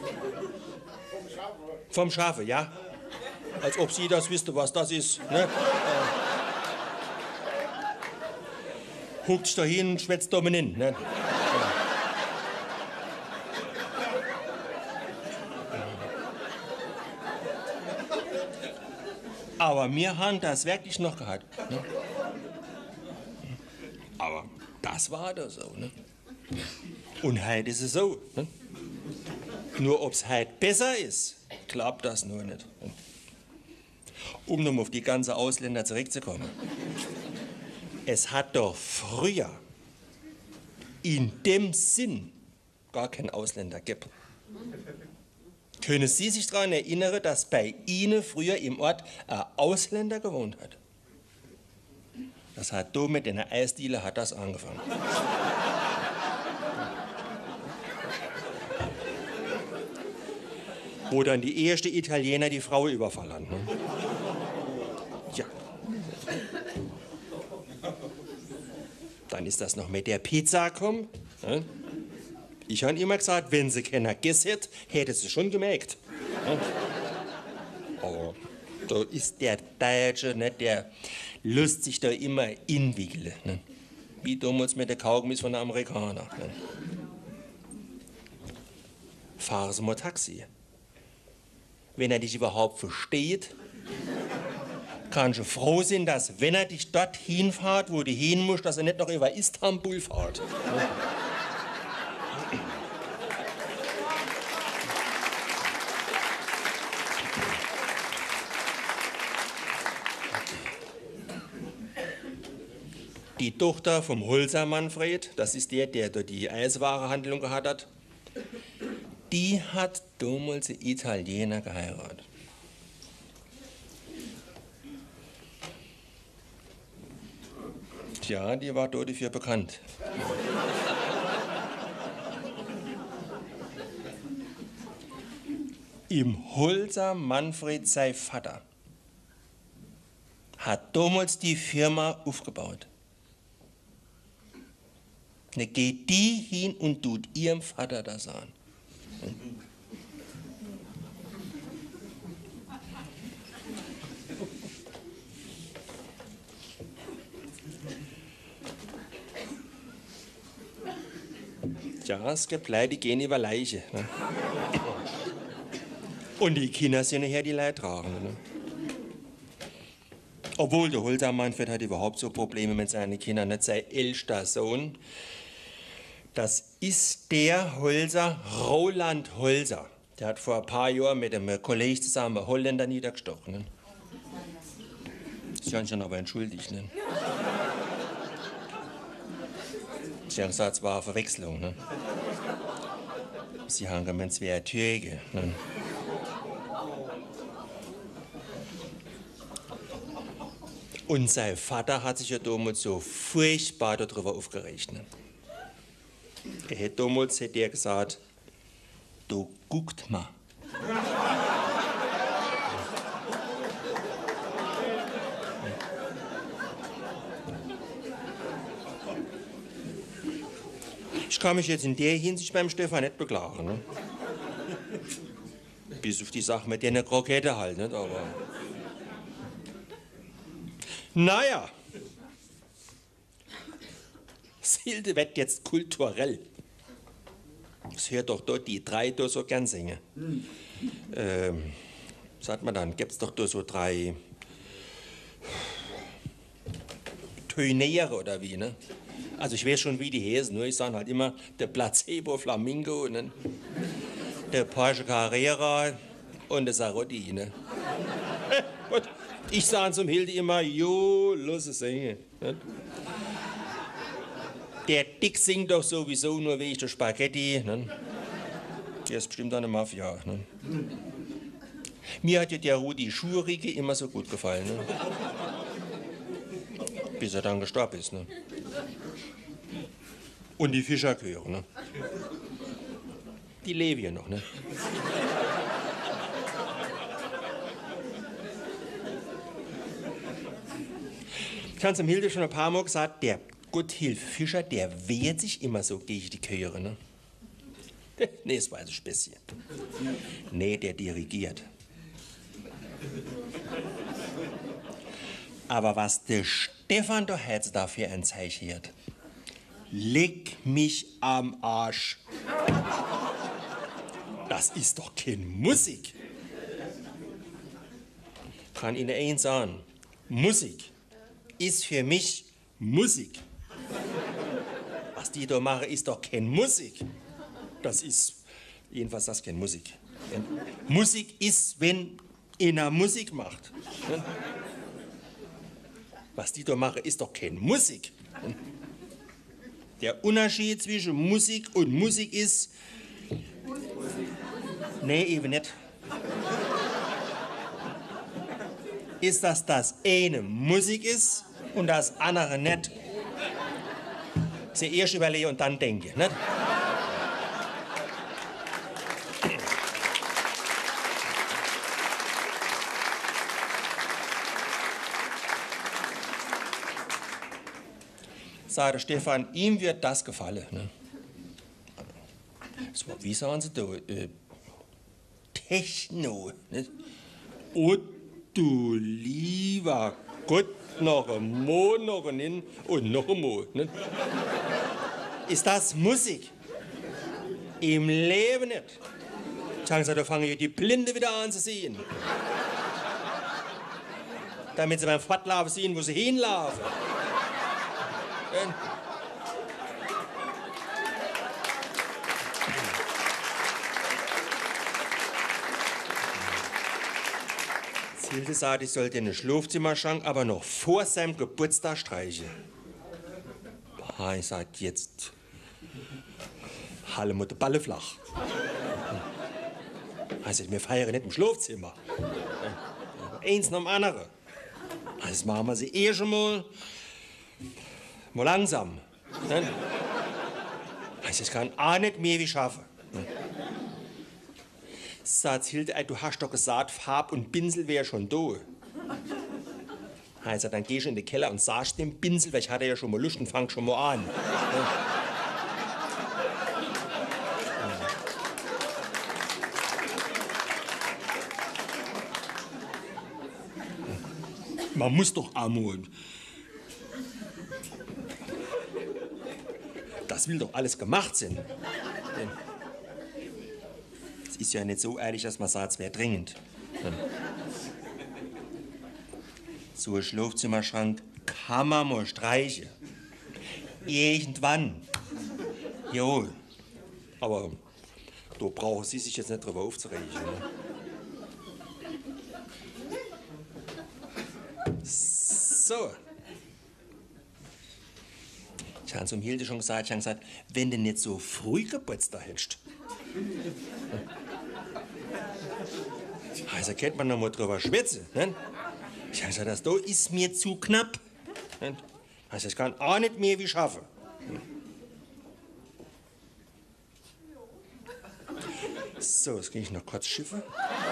Vom Schafe, ja? Als ob Sie das wüsste, was das ist. Ne? Äh. Huckt sich da hin und schwätzt dominant. Ne? Aber wir haben das wirklich noch gehabt. Ne? Aber das war doch so. Ne? Und heute ist es so. Ne? Nur ob es heute besser ist, glaubt das nur nicht. Ne? Um nochmal auf die ganzen Ausländer zurückzukommen. Es hat doch früher in dem Sinn gar keinen Ausländer gibt. Können Sie sich daran erinnern, dass bei Ihnen früher im Ort ein Ausländer gewohnt hat? Das hat da mit einer Eisdiele hat das angefangen. Wo dann die erste Italiener die Frau überfallen haben. Ne? Ja. Dann ist das noch mit der Pizza gekommen. Ne? Ich habe immer gesagt, wenn sie keiner gegessen hätte, hätte sie schon gemerkt. Ne? Aber da ist der Deutsche, ne, der lässt sich da immer inwickeln. Ne? Wie damals mit der Kaugummis von den Amerikanern. Ne? Fahren Sie mal Taxi. Wenn er dich überhaupt versteht, kannst du froh sein, dass, wenn er dich dorthin fährt, wo du hin musst, dass er nicht noch über Istanbul fährt. Ne? Die Tochter vom Holzer Manfred, das ist der, der da die Eiswarenhandlung gehabt hat, die hat damals einen Italiener geheiratet. Tja, die war dort dafür bekannt. Im Holzer Manfred, sein Vater, hat damals die Firma aufgebaut. Ne, geht die hin und tut ihrem Vater das an. Ja, es gibt Leute, die gehen über Leiche. Ne? Und die Kinder sind nachher die Leidtragenden. Ne? Obwohl der Holzer Manfred hat überhaupt so Probleme mit seinen Kindern. Nicht sein ältester Sohn. Das ist der Holzer, Roland Holzer. Der hat vor ein paar Jahren mit einem Kollegen zusammen einen Holländer niedergestochen. Ne? Sie haben sich dann aber entschuldigt. Ne? Sie haben gesagt, es war eine Verwechslung. Ne? Sie haben gemeint, es wäre ein Türke. Ne? Und sein Vater hat sich ja damals so furchtbar darüber aufgeregt. Ne? Er hätte damals hätte er gesagt, du guckt mal. Ich kann mich jetzt in der Hinsicht beim Stefan nicht beklagen. Ne? Bis auf die Sache mit der Krokette halt, nicht? Aber naja, Silde wird jetzt kulturell. Das hört doch dort die drei da so gern singen. Hm. Ähm, sagt man dann, gibt's doch da so drei Töniere oder wie, ne? Also ich weiß schon, wie die heißen, nur ich sage halt immer der Placebo Flamingo, ne? Der Porsche Carrera und der Sarotti, ne? Gut. Ich sage zum Hilde immer, jo, los es singen. Ne? Der Dick singt doch sowieso nur wegen der Spaghetti. Ne? Der ist bestimmt eine Mafia. Ne? Mir hat ja der Rudi Schurige immer so gut gefallen. Ne? Bis er dann gestorben ist. Ne? Und die Fischerchöre. Ne? Die leben ja noch. Ne? Ich habe zum Hilde schon ein paar Mal gesagt, der Gotthilf Fischer, der wehrt sich immer so gegen die Chöre, ne? Nee, das war so speziell. Nee, der dirigiert. Aber was der Stefan doch jetzt dafür ein Zeichen hat, leck mich am Arsch. Das ist doch keine Musik. Kann Ihnen eins sagen, Musik ist für mich Musik. Was die da machen, ist doch keine Musik. Das ist, jedenfalls das keine Musik. Denn Musik ist, wenn einer Musik macht. Was die da machen, ist doch keine Musik. Der Unterschied zwischen Musik und Musik ist... Nee, eben nicht. Ist, dass das eine Musik ist und das andere nicht. Sie erst überlegen und dann denken, nicht? Sagte Stefan, ihm wird das gefallen. Ne? So, wie sagen Sie da? Äh, Techno. Nicht? Oh, du lieber Gott, noch ein Mo, noch ein In und noch ein Mo. Nicht? Ist das Musik? Im Leben nicht. Sagen Sie, da fangen die Blinde wieder an zu sehen. Damit sie beim Fortlaufen sehen, wo sie hinlaufen. Hilde sagt, ich sollte den Schlafzimmerschrank aber noch vor seinem Geburtstag streichen. Ah, ich sag jetzt, Halle Mutter Balle flach. Also, wir feiern nicht im Schlafzimmer. Eins nach dem anderen. Das machen wir sie eh schon mal. Mal langsam. Ne? Also, ich kann auch nicht mehr wie schaffen. Ne? Sagt Hilde, du hast doch gesagt, Farb und Pinsel wäre schon da. Also, dann gehst du in den Keller und sagst dem Pinsel, weil ich hatte ja schon mal Lust und fang schon mal an. Ne? Man muss doch einmal. Das will doch alles gemacht sein. Es ist ja nicht so ehrlich, dass man sagt, es wäre dringend. So ein Schlafzimmerschrank kann man mal streichen. Irgendwann. Jo. Aber da brauchen Sie sich jetzt nicht drüber aufzuregen. Ne? So. Ich habe zum Hilde schon gesagt, ich habe gesagt, wenn du nicht so früh Geburtstag hättest. Also könnte man noch mal drüber schwätzen. Ne? Ich habe gesagt, das da ist mir zu knapp. Ne? Also ich kann auch nicht mehr wie schaffen. So, jetzt gehe ich noch kurz schiffen.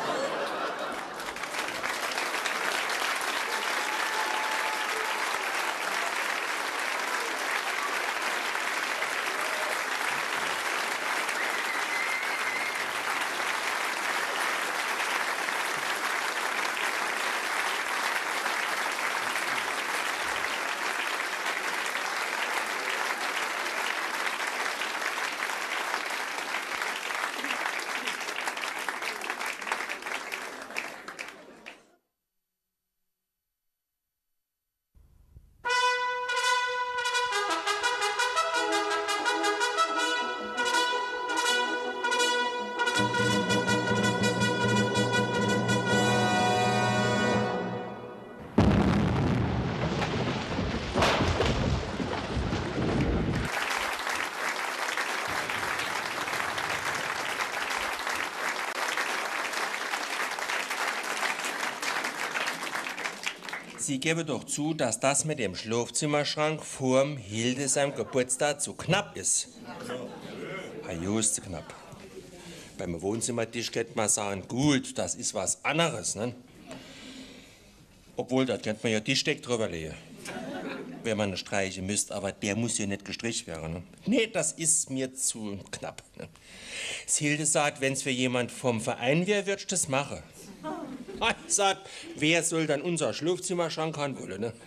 Sie geben doch zu, dass das mit dem Schlafzimmerschrank vorm Hilde seinem Geburtstag zu knapp ist. Ja, just zu knapp. Beim Wohnzimmertisch könnte man sagen, gut, das ist was anderes. Ne? Obwohl, da könnte man ja Tischdeck drüber legen, wenn man streichen müsste, aber der muss ja nicht gestrichen werden. Ne? Nee, das ist mir zu knapp. Ne? Das Hilde sagt, wenn es für jemand vom Verein wäre, würde ich das machen. Ich sag, wer soll dann unser Schlafzimmerschrank haben wollen, ne?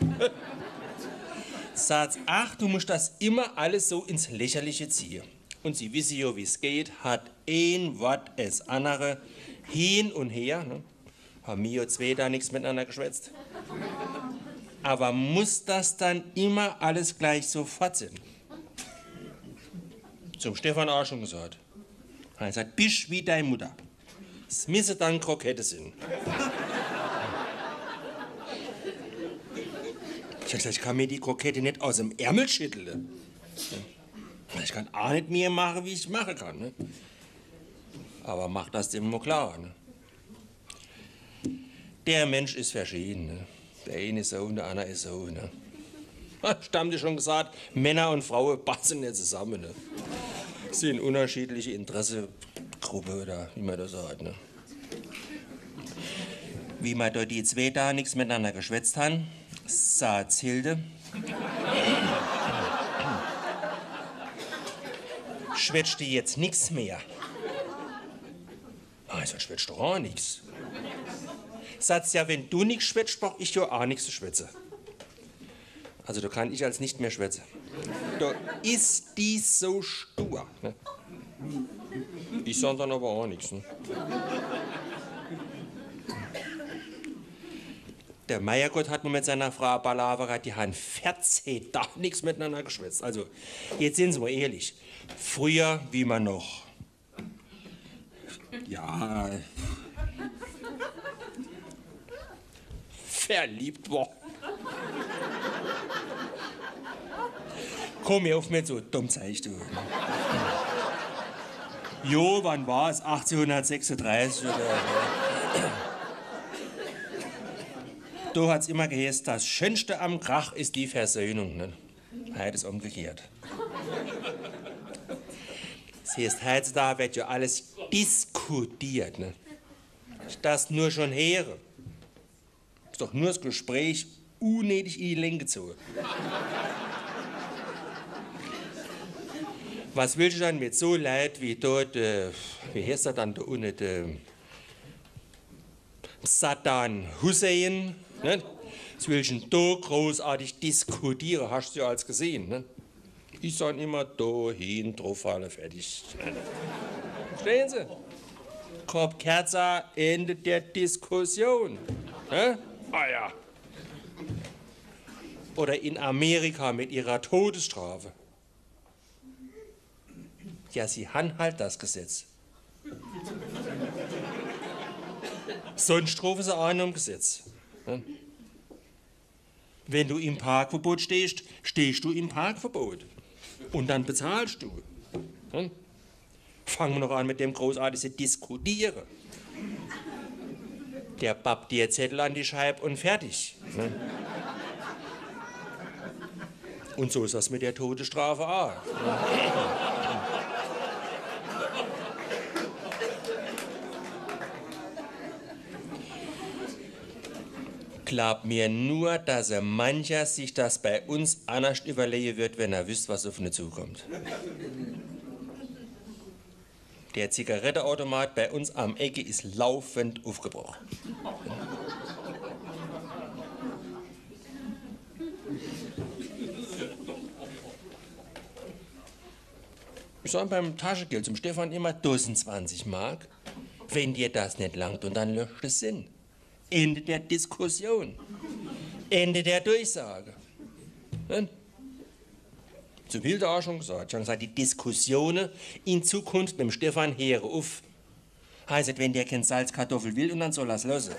Sagt, ach, du musst das immer alles so ins Lächerliche ziehen. Und sie wissen ja, wie es geht, hat ein Wort es andere, hin und her, ne? Haben wir zwei da nichts miteinander geschwätzt. Aber muss das dann immer alles gleich sofort sein? Zum Stefan auch schon gesagt. Er sagt, bist wie deine Mutter. Es müsse dann Krokette sein. Ich hab gesagt, ich kann mir die Krokette nicht aus dem Ärmel schütteln. Ich kann auch nicht mehr machen, wie ich machen kann. Ne? Aber mach das dem mal klar. Ne? Der Mensch ist verschieden. Ne? Der eine ist so und der andere ist so. Ne? Ich habe dir schon gesagt, Männer und Frauen passen nicht zusammen. Ne? Das sind unterschiedliche Interessengruppen, oder wie man das sagt. Ne? Wie wir dort die zwei da nichts miteinander geschwätzt haben, sagt Hilde. Schwätzt die jetzt nichts mehr? Also schwätzt doch auch nichts. Sagst ja, wenn du nichts schwätzt, brauch ich ja auch nichts zu schwätzen. Also da kann ich als nicht mehr schwätzen. Da ist die so stur. Ne? Ich sag dann aber auch nichts. Ne? Der Meiergott hat mir mit seiner Frau Balavera, die haben vierzehn Tage nichts miteinander geschwätzt. Also, jetzt sind Sie mal ehrlich. Früher, wie man noch. Ja. Verliebt war. Komm mir auf mit so dumm zeig du. Jo, wann war es? achtzehnhundertsechsunddreißig oder. Du hat's immer geheißen, das Schönste am Krach ist die Versöhnung. Ne? Heute ist umgekehrt. Das heißt, heutzutage wird ja alles diskutiert. Ne? Das nur schon höre. Ist doch nur das Gespräch unnötig in die Länge gezogen. Was willst du dann mit so Leid wie dort, äh, wie heißt er dann da unten, der Saddam Hussein? Ne? Das will ich da großartig diskutieren, hast du ja alles gesehen. Ne? Ich sag immer da hin, drauf alle fertig. Verstehen Sie? Korb Kerzer, Ende der Diskussion. Ne? Ah ja. Oder in Amerika mit ihrer Todesstrafe. Ja, sie haben halt das Gesetz. Sonst strafen sie einen um Gesetz. Wenn du im Parkverbot stehst, stehst du im Parkverbot. Und dann bezahlst du. Fangen wir noch an mit dem großartigen Diskutieren. Der pappt dir Zettel an die Scheibe und fertig. Und so ist das mit der Todesstrafe auch. Glaub mir nur, dass er mancher sich das bei uns anders überlegen wird, wenn er wüsste, was auf ihn zukommt. Der Zigarettenautomat bei uns am Ecke ist laufend aufgebrochen. Ich sage beim Taschengeld zum Stefan immer, das sind zwanzig Mark. Wenn dir das nicht langt, und dann löscht es Sinn. Ende der Diskussion. Ende der Durchsage. Ne? Zum Hilde auch schon gesagt. Ich habe gesagt, die Diskussionen in Zukunft mit dem Stefan hören auf. Heißt, wenn der kein Salzkartoffel will, und dann soll er es lassen.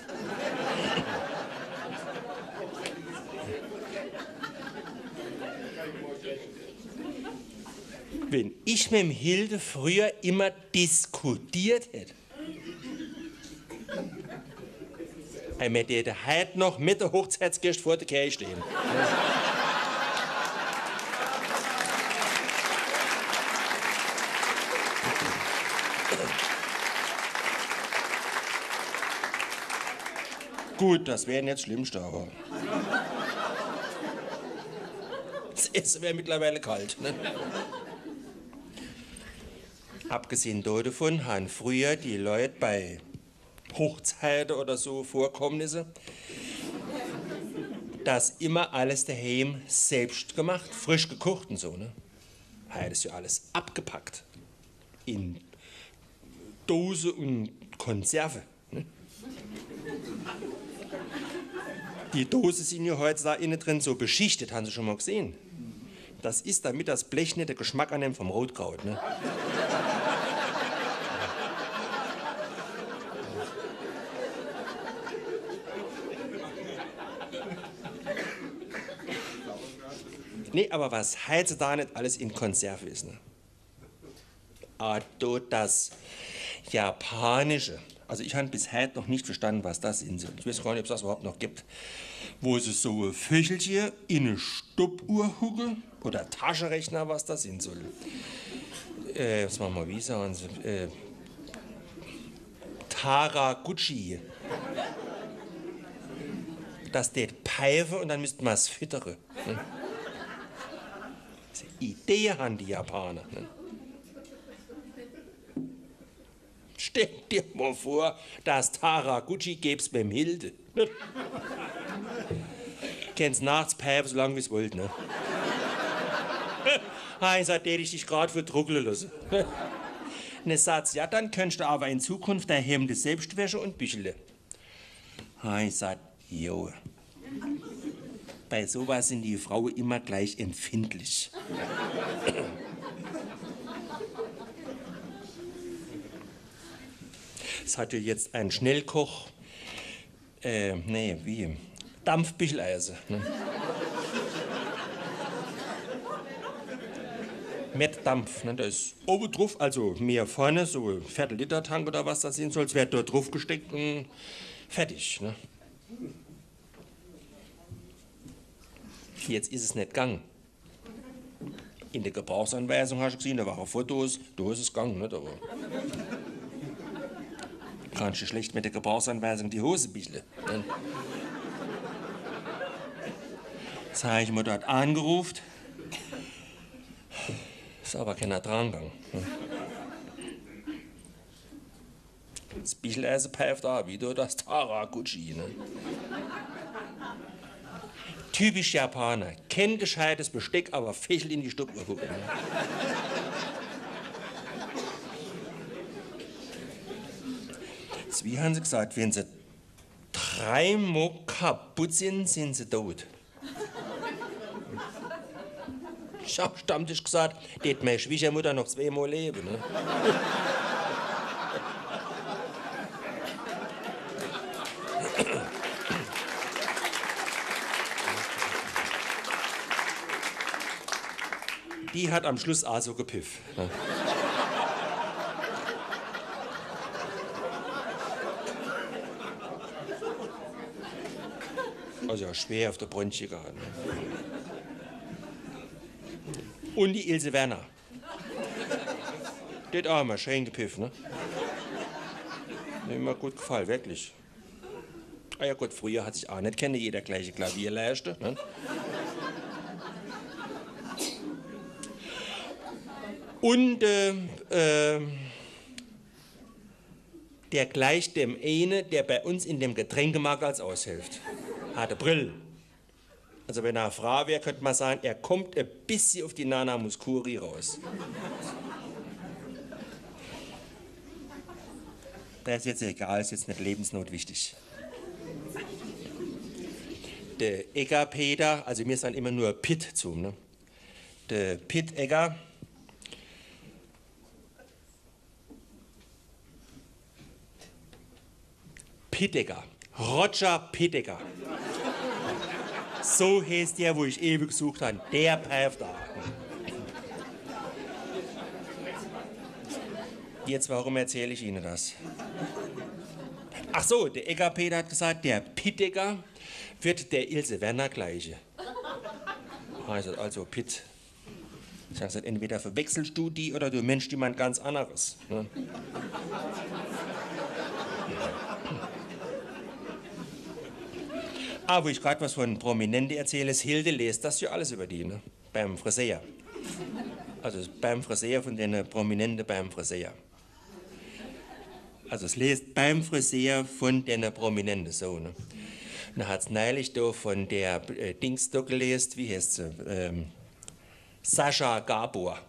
Wenn ich mit dem Hilde früher immer diskutiert hätte, wir täten heute noch mit der Hochzeitsgäste vor der Kirche stehen. Gut, das wäre nicht das Schlimmste, aber das Essen wäre mittlerweile kalt. Ne? Abgesehen davon haben früher die Leute bei Hochzeiten oder so Vorkommnisse, das immer alles daheim selbst gemacht, frisch gekocht und so. Ne? Heute ist ja alles abgepackt in Dose und Konserve. Ne? Die Dose sind ja heute da innen drin so beschichtet, haben Sie schon mal gesehen. Das ist, damit das Blech nicht den Geschmack annimmt vom Rotkraut. Ne? Nee, aber was heutzutage nicht alles in Konserve ist, ne? Ah, do das Japanische. Also ich habe bis heute noch nicht verstanden, was das ist. Ich weiß gar nicht, ob es das überhaupt noch gibt. Wo sie so ein Vögelchen in eine Stoppuhr hucken oder Taschenrechner, was das sein soll. Äh, was machen wir, wie sagen sie? Äh, Taraguchi. Das steht Pfeife und dann müsste man es füttern. Ne? Idee haben die Japaner. Ne? Stell dir mal vor, das Taraguchi gäb's beim Hilde. Ne? Kennst nachts Pfeife, so lange wie es wollt. Ne? Hey, seitdem ich dich gerade verdruckeln lasse. Ne Satz, ja, dann könntest du aber in Zukunft der Hemde selbst wäschen und bücheln. Hey, sagt, jo. Bei sowas sind die Frauen immer gleich empfindlich. Es hatte jetzt ein Schnellkoch, äh, nee, wie, Dampfbücheleisen. Ne? Mit Dampf, ne? Da ist oben drauf, also mehr vorne, so ein Viertel-Liter-Tank oder was das sein soll, es wird dort drauf gesteckt und fertig. Ne? Jetzt ist es nicht gegangen. In der Gebrauchsanweisung hast du gesehen, da waren Fotos, da ist es gegangen, nicht? Aber kannst du schlecht mit der Gebrauchsanweisung die Hose bicheln. Ne? Das habe ich mir dort angerufen. Ist aber keiner dran gegangen. Ne? Das Bicheleisen pfeift auch wieder das Taraguchi. Ne? Typisch Japaner. Kein gescheites Besteck, aber Fischl in die Stubbe gucken. Ne? Wie haben sie gesagt, wenn sie dreimal kaputt sind, sind sie tot. Ich hab Stammtisch gesagt, die hätte meine Schwiegermutter noch zweimal leben. Ne? Die hat am Schluss auch so gepfiff. Ne? Also ja, schwer auf der Bronchie gehabt. Ne? Und die Ilse Werner. Die hat auch mal schön gepfiffen, ne? Mir immer gut gefallen, wirklich. Ah ja gut, früher hat sich auch nicht kennen, jeder gleiche Klavier leiste, ne? Und äh, äh, der gleicht dem eine, der bei uns in dem Getränkemarkt als aushilft. Hatte Brill. Also wenn er eine Frau wäre, könnte man sagen, er kommt ein bisschen auf die Nana Muscuri raus. Das ist jetzt egal, ist jetzt nicht lebensnotwichtig. Der Egger Peter, also mir sagen immer nur Pitt zu, ne? Der Pitt Egger, Pittegger, Roger Pittegger. So heißt der, wo ich ewig gesucht habe. Der pfeift da. Jetzt, warum erzähle ich Ihnen das? Ach so, der Egger Peter hat gesagt, der Pittegger wird der Ilse Werner gleiche. Also, also Pitt. Ich sage, entweder verwechselst du die oder du menschst jemand ganz anderes. Ne? Ah, wo ich gerade was von Prominenten erzähle, ist Hilde lest das ja alles über die, ne? Beim Friseur. Also beim Friseur von den Prominenten beim Friseur. Also es lest beim Friseur von den Prominenten, so, ne? Dann hat es neulich da von der äh, Dings da gelesen, wie heißt sie? Ähm, Sascha Gabor.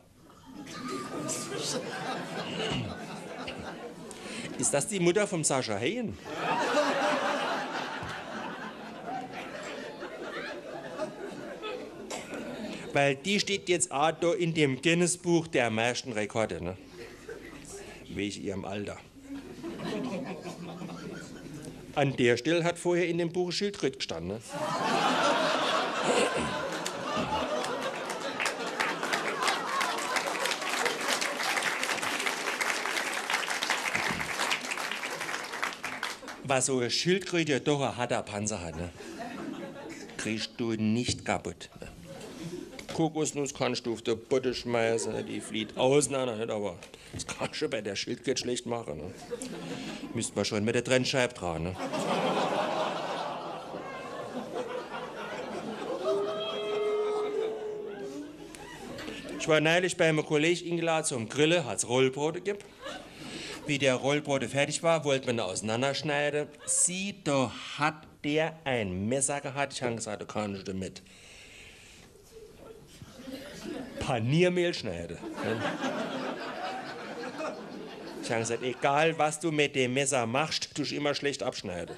Ist das die Mutter vom Sascha Hayen? Weil die steht jetzt auch da in dem Guinness-Buch der meisten Rekorde, ne? Wegen ihrem Alter. An der Stelle hat vorher in dem Buch Schildkröte gestanden, ne? was so eine Schildkröte ja doch ein harter Panzer hat, ne? Kriegst du nicht kaputt. Ne? Kokosnuss kannst du auf der Botte schmeißen, ne? Die flieht auseinander, nicht? Aber das kannst du bei der Schildkröte schlecht machen. Ne? Müsste man schon mit der Trennscheibe dran. Ne? Ich war neulich bei einem Kollegen eingeladen zum Grillen, hat es Rollbrote gegeben. Wie der Rollbrote fertig war, wollte man ihn auseinanderschneiden. Sieh, da hat der ein Messer gehabt. Ich habe gesagt, da kann ich damit Paniermehl schneiden. Ich habe gesagt, egal was du mit dem Messer machst, tust du immer schlecht abschneiden.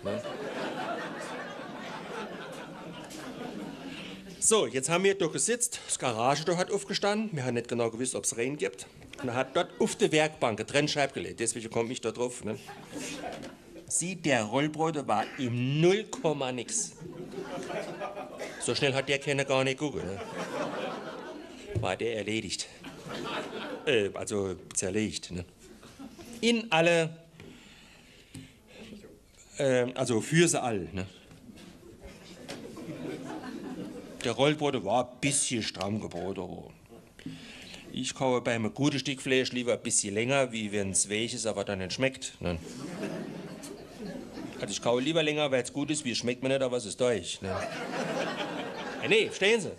So, jetzt haben wir doch gesitzt, das Garage da hat aufgestanden. Wir haben nicht genau gewusst, ob es Regen gibt. Und er hat dort auf der Werkbank eine Trennscheibe gelegt. Deswegen komme ich da drauf. Ne? Sieh, der Rollbrote war im null Komma nix. So schnell hat der keiner gar nicht gucken. Ne? War der erledigt. Äh, also zerlegt. Ne? In alle, äh, also für sie all. Ne? Der Rollbrote war ein bisschen stramm gebroten. Ich kaue bei einem guten Stück Fleisch lieber ein bisschen länger, wie wenn es weich ist, aber dann nicht schmeckt. Ne? Also ich kaue lieber länger, weil es gut ist, wie es schmeckt mir nicht, aber es ist durch. Ne? Hey, nee, stehen Sie.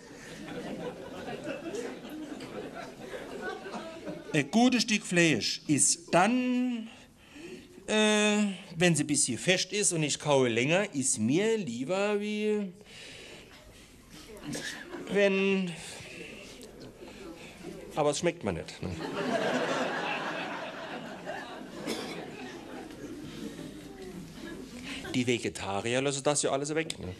Ein gutes Stück Fleisch ist dann, äh, wenn es ein bisschen fest ist und ich kaue länger, ist mir lieber wie wenn, aber es schmeckt mir nicht. Ne? Die Vegetarier lassen das ja alles weg. Ne?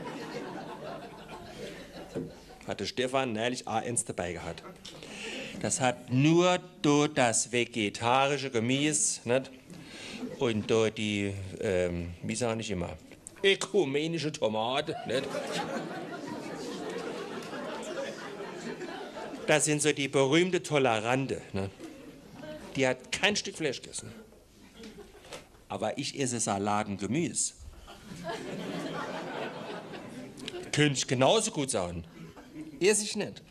Hatte Stefan neulich auch eins dabei gehabt. Das hat nur dort das vegetarische Gemüse, nicht? Und dort die, ähm, wie sage ich immer, ökumenische Tomate, nicht? Das sind so die berühmte Tolerante. Ne? Die hat kein Stück Fleisch gegessen. Aber ich esse Salat und Gemüse. Könnte ich genauso gut sagen. Esse ich nicht.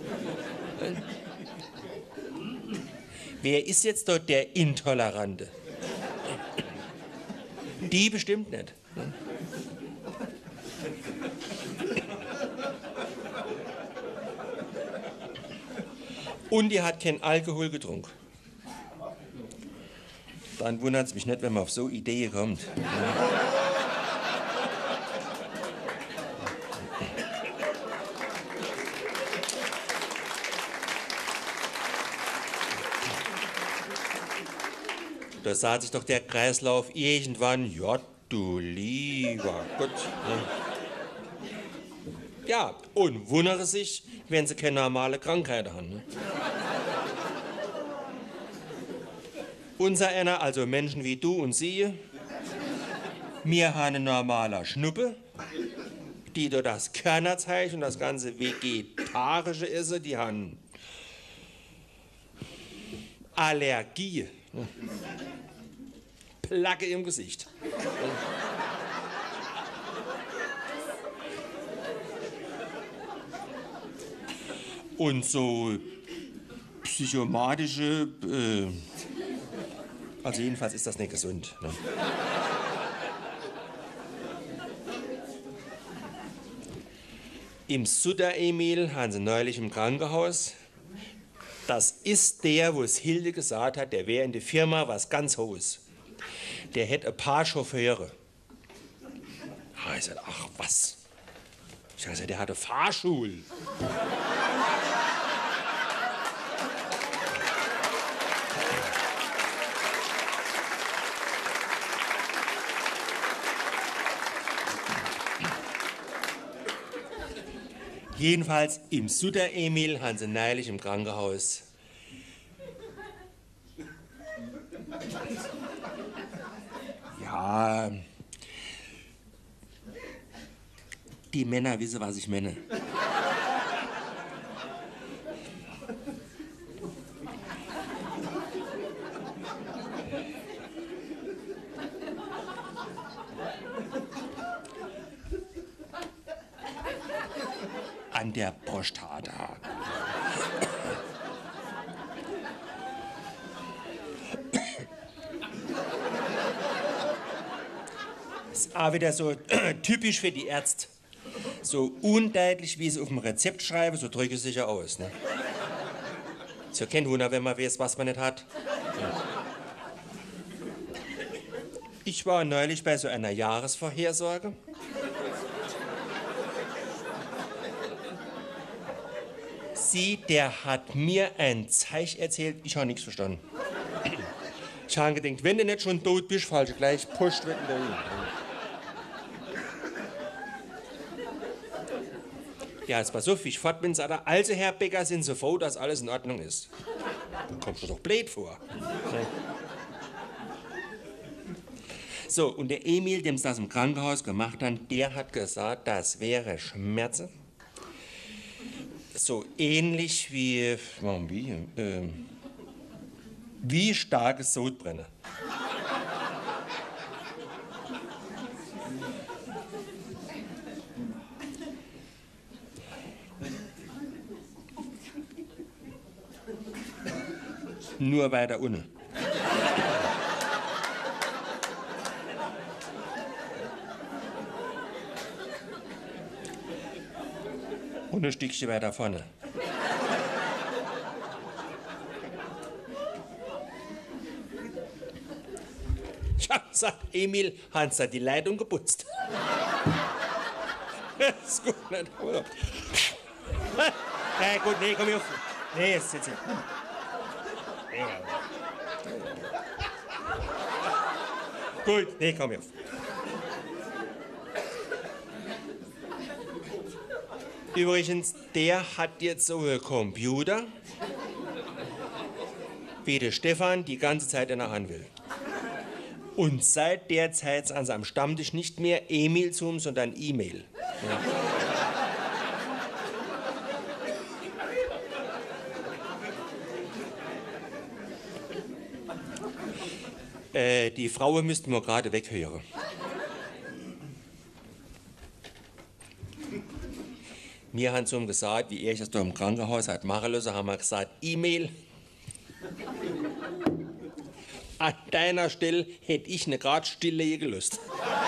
Wer ist jetzt dort der Intolerante? Die bestimmt nicht. Ne? Und die hat keinen Alkohol getrunken. Dann wundert es mich nicht, wenn man auf so Ideen kommt. Da sah sich doch der Kreislauf irgendwann, ja, du lieber Gott. Ja, und wundere sich, wenn sie keine normale Krankheit haben. Ne? Unser einer, also Menschen wie du und sie, wir haben eine normale Schnuppe, die durch das Körnerzeichen und das ganze Vegetarische essen, die haben Allergie. Ne? Placke im Gesicht. Und so psychomatische, äh, also jedenfalls ist das nicht gesund. Ne? Im Sutter Emil haben sie neulich im Krankenhaus. Das ist der, wo es Hilde gesagt hat, der wäre in der Firma was ganz Hohes. Der hätte ein paar Chauffeure. Ah, ich sagte, ach was? Ich sagte, der hatte Fahrschul. Jedenfalls im Sutter Emil haben sie neulich im Krankenhaus ja, die Männer wissen, was ich meine. der Prostata. Das ist auch wieder so typisch für die Ärzte. So undeutlich, wie sie auf dem Rezept schreiben, so drücke ich sich ja aus. Ne? Ist ja kein Wunder, wenn man weiß, was man nicht hat. Ich war neulich bei so einer Jahresvorhersage. Sie, der hat mir ein Zeich erzählt, ich habe nichts verstanden. Ich habe gedacht, wenn du nicht schon tot bist, falsch gleich pusht wird wieder hin. Ja, es war so viel fort bin, sagt er, also Herr Becker, sind Sie froh, dass alles in Ordnung ist. Dann kommst du doch blöd vor. So, und der Emil, dem sie das im Krankenhaus gemacht haben, der hat gesagt, das wäre Schmerzen. So ähnlich wie, wie, äh, wie starkes Sodbrennen. Nur weiter unten. Und ein Stückchen weiter vorne. Ich hab gesagt, Emil, Hans hat die Leitung geputzt. Ist gut, nicht, oder? Ja, gut, nee, komm hier auf. Nee, jetzt sitze ich. Gut, nee, komm hier auf. Übrigens, der hat jetzt so einen Computer, wie der Stefan die ganze Zeit in der Hand will. Und seit der Zeit an seinem Stammtisch nicht mehr Emil Zoom, sondern E-Mail. Ja. Äh, die Frau müssten wir gerade weghören. Mir haben sie gesagt, wie er das da im Krankenhaus hat machen lassen, haben wir gesagt, E-Mail. An deiner Stelle hätte ich eine grad stille gelöst.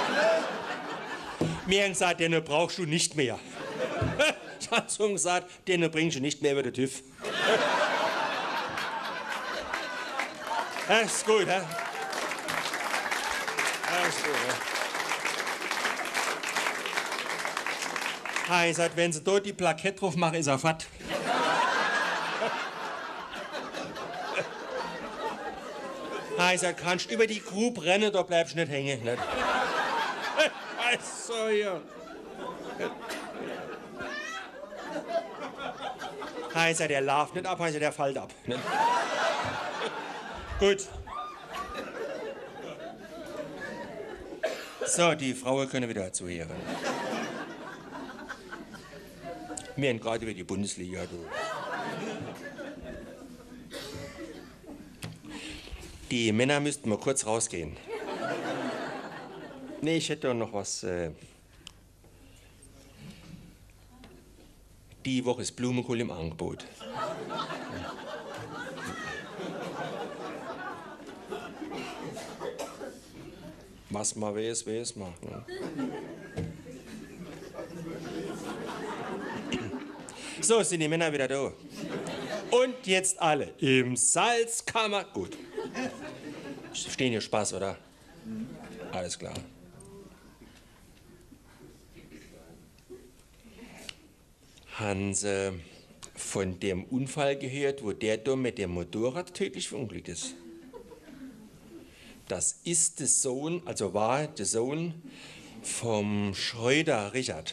Mir haben gesagt, den brauchst du nicht mehr. Ich habe so gesagt, den bringst du nicht mehr über den TÜV. Das ist gut, hä? Das ist gut, hä? Ah, ich sag, wenn Sie dort die Plakette drauf machen, ist er fort. Ah, ich sag, kannst über die Grube rennen, da bleibst du nicht hängen. Nicht? So, ja. Ah, ich sag, der lauft nicht ab, ich sag, der fällt ab. Nicht? Gut. So, die Frauen können wieder zuhören. Wir haben gerade über die Bundesliga. Du. Die Männer müssten mal kurz rausgehen. Nee, ich hätte noch was. Äh die Woche ist Blumenkohl im Angebot. Was man weiß, weiß man. Ne? So, sind die Männer wieder da. Und jetzt alle im Salzkammer. Gut. Stehen hier Spaß, oder? Alles klar. Haben Sie von dem Unfall gehört, wo der da mit dem Motorrad tödlich verunglückt ist? Das ist der Sohn, also war der Sohn vom Schröder Richard.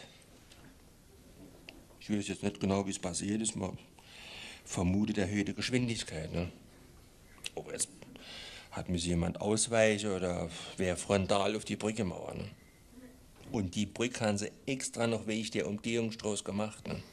Ich weiß jetzt nicht genau, wie es passiert ist. Man vermutet erhöhte Geschwindigkeit. Ne? Aber jetzt hat mir jemand ausweichen oder wäre frontal auf die Brücke mauern. Ne? Und die Brücke haben sie extra noch wegen der Umgehungsstraße gemacht. Ne?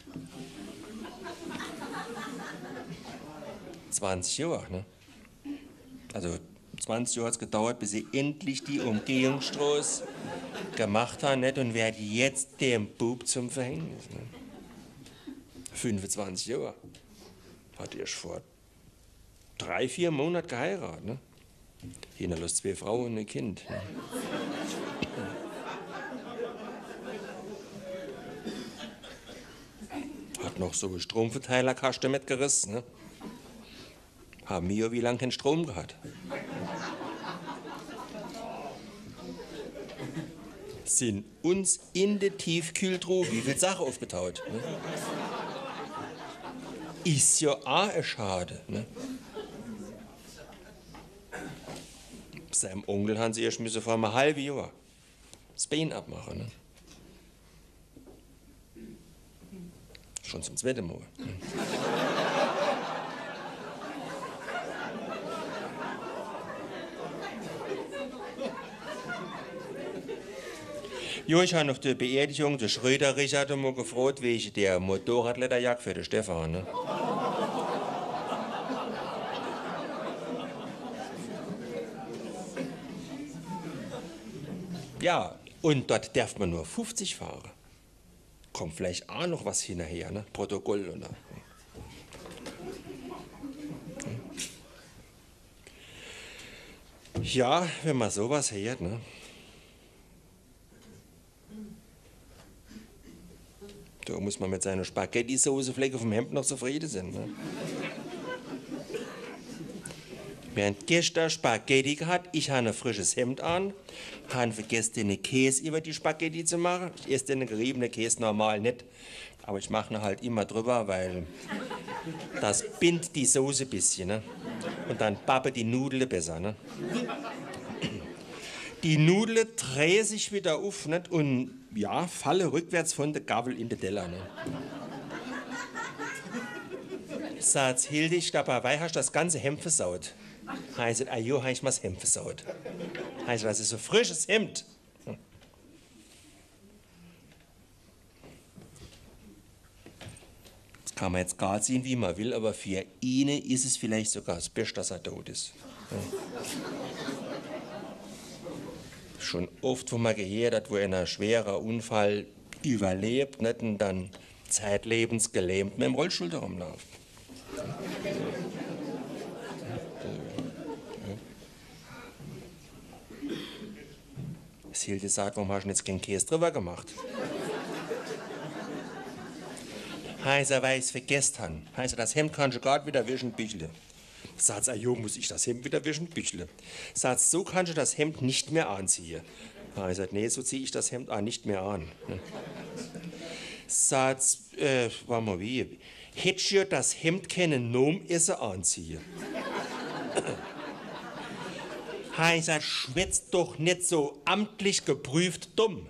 zwanzig Jahre. Ne? Also zwanzig Jahre hat es gedauert, bis sie endlich die Umgehungsstraße gemacht haben. Nicht? Und wer hat jetzt den Bub zum Verhängnis? Ne? fünfundzwanzig Jahre. Hat erst vor drei, vier Monaten geheiratet. Ne? Hinterlässt zwei Frauen und ein Kind. Ne? Hat noch so einen Stromverteilerkasten mitgerissen. Ne? Haben wir wie lange keinen Strom gehabt. Sind uns in der Tiefkühltruhe wie viel Sachen aufgetaut. Ne? Ist ja auch ein Schade. Ne? Seinem Onkel haben sie erst müssen vor einem halben Jahr das Bein abmachen. Ne? Schon zum zweiten Mal. Ne? Jo, ich habe auf der Beerdigung der Schröder Richard mal gefragt, wegen der Motorradlederjacke für den Stefan. Ne? Ja, und dort darf man nur fünfzig fahren. Kommt vielleicht auch noch was hinterher, ne? Protokoll oder. Ja, wenn man sowas hört, ne? Da muss man mit seiner Spaghetti-Soße-Flecke vom Hemd noch zufrieden sein. Ne? Während gestern Spaghetti gehabt, ich habe ein frisches Hemd an, habe vergessen, den Käse über die Spaghetti zu machen. Ich esse den geriebenen Käse normal nicht, aber ich mache ihn halt immer drüber, weil das bindet die Soße ein bisschen. Ne? Und dann bappe die Nudeln besser. Ne? Die Nudeln drehen sich wieder auf, nicht? Und ja, falle rückwärts von der Gabel in den Teller. Ne? Sagt Hilde, ich dabei hast du das ganze Hemd versaut. Heißt, ah jo, hab ich mal das Hemd versaut. Heißt, das ist so frisches Hemd. Hm. Das kann man jetzt gar sehen, wie man will, aber für ihn ist es vielleicht sogar das Beste, dass er tot ist. Hm. Schon oft, wo man gehört hat, wo einer schwerer Unfall überlebt, nicht, und dann zeitlebens gelähmt mit dem Rollstuhl herumläuft. Das Hilde sagt, warum hast du jetzt keinen Käse drüber gemacht? Heißt er, weil ich es vergessen habe. Heißt er, das Hemd kannst du gerade wieder wischen, Büchle. Sagt er, jo, muss ich das Hemd wieder wischen, Büchle. Sagt so kannst du das Hemd nicht mehr anziehen. Heißt er, nee, so ziehe ich das Hemd auch nicht mehr an. Sagt, äh, warte mal, wie? Hättest du das Hemd kennen Nom essen anziehen? Heißt er, schwätzt doch nicht so amtlich geprüft dumm.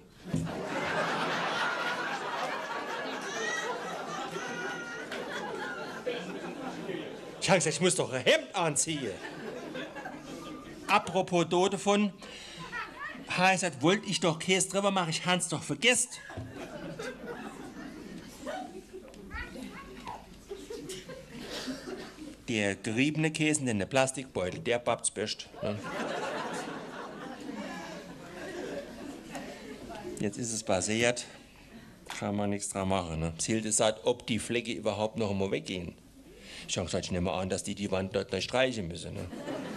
Ich habe gesagt, ich muss doch ein Hemd anziehen. Apropos do davon, heißt er, wollte ich doch Käse drüber machen, ich hab's doch vergessen. Der geriebene Käse in den Plastikbeutel, der bappt's best. Ne? Jetzt ist es passiert, kann man nichts dran machen. Ne? Hilde sagt, ob die Flecke überhaupt noch einmal weggehen. Ich habe gesagt, ich nehme an, dass die die Wand dort noch streichen müssen. Ne?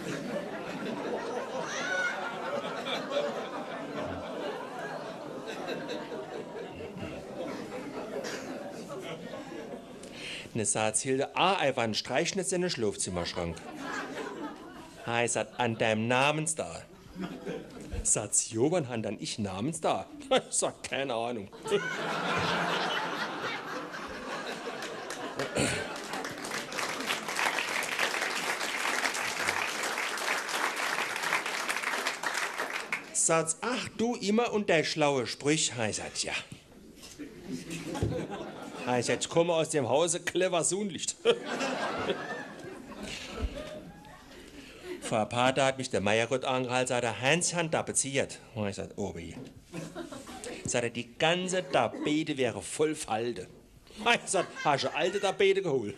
Ne, sagt Hilde, ah, einfach ein Streichschnitz in den Schlafzimmerschrank. Heißt, an deinem Namenstag. Sagt jo, wann han dann ich Namenstag? Ich sag, keine Ahnung. Sagt, ach du immer und der schlaue Sprüch. Heißt, ja. Heißt, jetzt komme aus dem Hause clever Sunlicht. Vor ein paar Tagen hat mich der Meiergott angehalten, sagt er, Heinz hat tapeziert. Und ich sagte, oh wie. Sagt er, die ganze Tapete wäre voll Falte. Ich sagte, hast du alte Tapete geholt?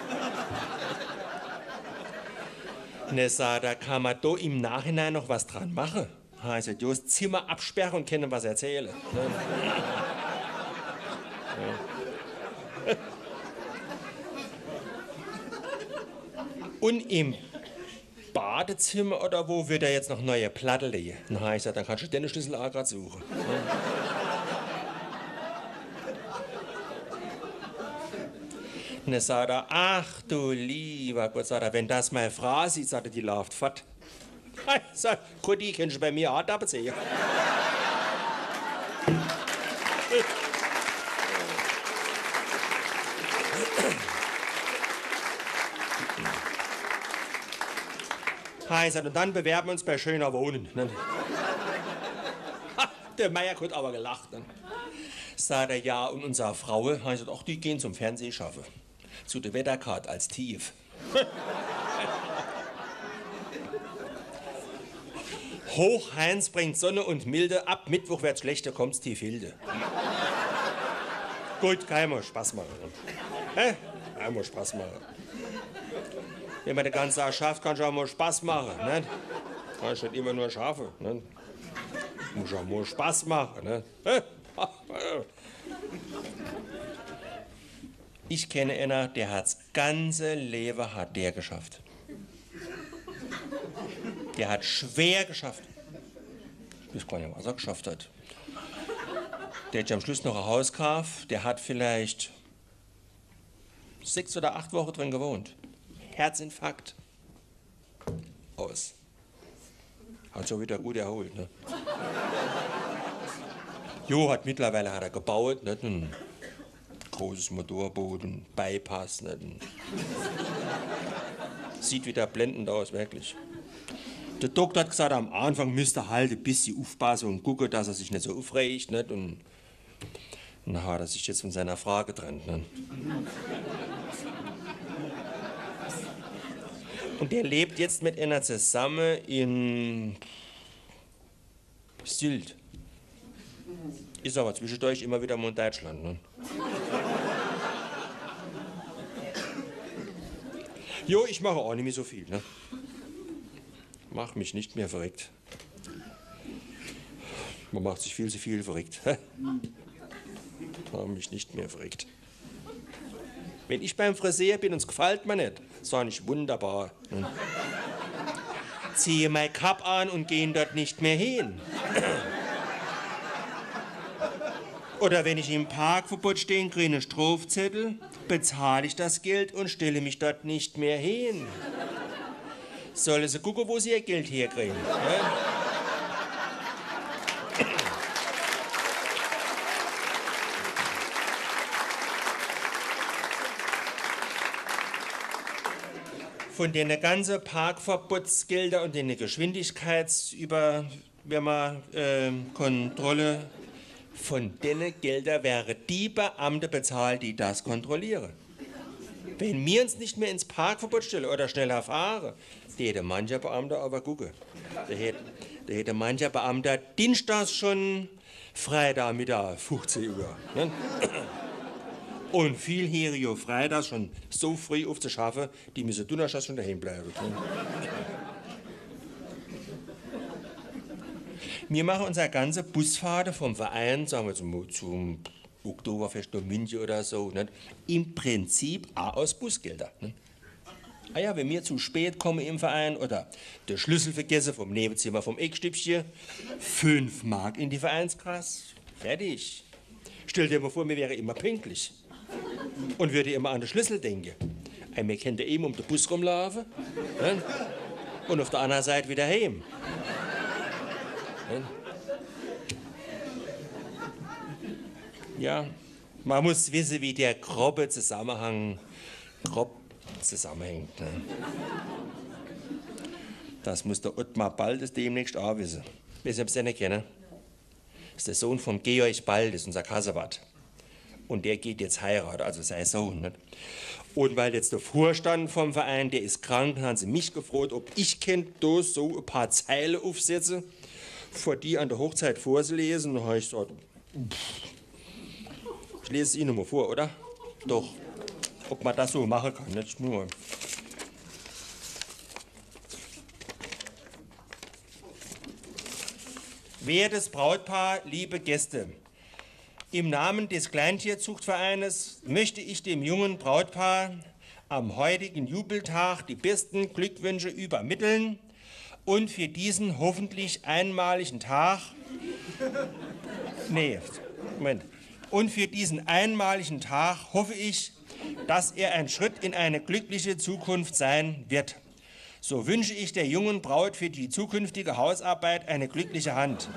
Und er sagt, da kann man da im Nachhinein noch was dran machen. Ich sagte, du hast das Zimmer absperren und können was erzählen. Und im Badezimmer oder wo wird er jetzt noch neue Platte legen? Na, habe ich gesagt, dann kannst du den Schlüssel auch gerade suchen. Und dann sagt er, ach du lieber Gott, sagt er, wenn das meine Frau sieht, sagt er, die läuft fort. Ich sag, gut, die kannst du bei mir auch da beziehen. Heißt, und dann bewerben wir uns bei Schöner Wohnen. Ne? Ha, der Meier hat aber gelacht. Ne? Sagt er, ja, und unsere Frau, heißt, ach, die gehen zum Fernsehschaffen. Zu der Wetterkarte als Tief. Hoch Heinz bringt Sonne und Milde, ab Mittwoch wird's schlechter, kommt's tief Hilde. Gut, kann ja Spaß machen. Ne? Kann ja Spaß machen. Wenn man den ganzen Tag schafft, kann es auch mal Spaß machen. Ne? Kann ich nicht immer nur schaffen. Ne? Muss auch mal Spaß machen. Ne? Ich kenne einen, der hat's ganze Leben hat der geschafft. Der hat schwer geschafft. Ich weiß gar nicht, was er geschafft hat. Der hat am Schluss noch ein Haus gekauft. Der hat vielleicht sechs oder acht Wochen drin gewohnt. Herzinfarkt. Aus. Hat schon wieder gut erholt. Ne? Jo, hat mittlerweile hat er gebaut. Ne? Ein großes Motorboot, ein Bypass. Ne? Sieht wieder blendend aus, wirklich. Der Doktor hat gesagt, am Anfang müsste er halt ein bisschen aufpassen und gucken, dass er sich nicht so aufregt. Nicht? Und dann hat er sich jetzt von seiner Frau getrennt. Ne? Und der lebt jetzt mit einer zusammen in Sylt. Ist aber zwischendurch immer wieder mal in Deutschland. Ne? Jo, ich mache auch nicht mehr so viel. Ne? Mach mich nicht mehr verrückt. Man macht sich viel zu viel verrückt. Mach mich nicht mehr verrückt. Wenn ich beim Friseur bin und es gefällt mir nicht, sage ich wunderbar. Hm. Ziehe mein Cap an und gehe dort nicht mehr hin. Oder wenn ich im Parkverbot stehe, kriege einen Strafzettel, bezahle ich das Geld und stelle mich dort nicht mehr hin. Sollen sie gucken, wo sie ihr Geld herkriegen. Ja? Von den ganzen Parkverbotsgelder und den Geschwindigkeitsüberkontrolle, äh, von den Geldern wäre die Beamte bezahlt, die das kontrollieren. Wenn wir uns nicht mehr ins Parkverbot stellen oder schneller fahren, der hätte mancher Beamter aber gucken. Der hätte, der hätte mancher Beamter dienstags schon Freitagmittag fünfzehn Uhr. Ne? Und viel hier ja Freitag schon so früh aufzuschaffen, die müssen donnerstags schon daheim bleiben. Wir machen unsere ganze Busfahrt vom Verein, sagen wir zum, zum Oktoberfest in München oder so, nicht? Im Prinzip auch aus Busgelder. Nicht? Ah ja, wenn wir zu spät kommen im Verein oder der Schlüssel vergessen vom Nebenzimmer vom Eckstübchen, fünf Mark in die Vereinskasse, fertig. Stell dir mal vor, wir wären immer pünktlich. Und würde immer an den Schlüssel denken. Wir könnten eben um den Bus rumlaufen ne? Und auf der anderen Seite wieder heim. Ne? Ja, man muss wissen, wie der grobe Zusammenhang grob zusammenhängt. Ne? Das muss der Ottmar Baldes demnächst auch wissen. Wir sind es nicht kennen. Das ist der Sohn von Georg Baldes, unser Kassewart. Und der geht jetzt heiraten, also sein Sohn. Nicht? Und weil jetzt der Vorstand vom Verein, der ist krank, haben sie mich gefragt, ob ich kennt da so ein paar Zeilen aufsetze, vor die an der Hochzeit vorzulesen. Da habe ich gesagt, ich lese es Ihnen mal vor, oder? Doch, ob man das so machen kann, nicht nur. Wertes Brautpaar, liebe Gäste, im Namen des Kleintierzuchtvereines möchte ich dem jungen Brautpaar am heutigen Jubeltag die besten Glückwünsche übermitteln und für diesen hoffentlich einmaligen Tag, nee, Moment, und für diesen einmaligen Tag hoffe ich, dass er ein Schritt in eine glückliche Zukunft sein wird. So wünsche ich der jungen Braut für die zukünftige Hausarbeit eine glückliche Hand.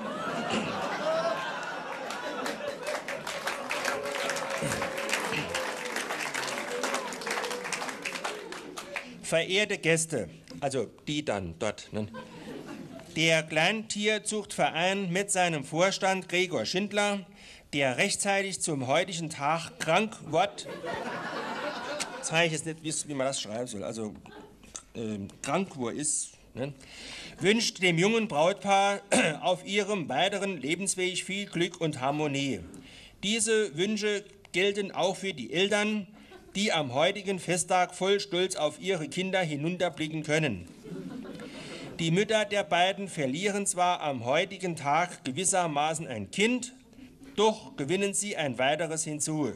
Verehrte Gäste, also die dann dort, ne? Der Kleintierzuchtverein mit seinem Vorstand Gregor Schindler, der rechtzeitig zum heutigen Tag krank wird, zeige ich jetzt nicht, wie man das schreiben soll, also äh, krank wo er ist, ne? Wünscht dem jungen Brautpaar auf ihrem weiteren Lebensweg viel Glück und Harmonie. Diese Wünsche gelten auch für die Eltern, die am heutigen Festtag voll Stolz auf ihre Kinder hinunterblicken können. Die Mütter der beiden verlieren zwar am heutigen Tag gewissermaßen ein Kind, doch gewinnen sie ein weiteres hinzu.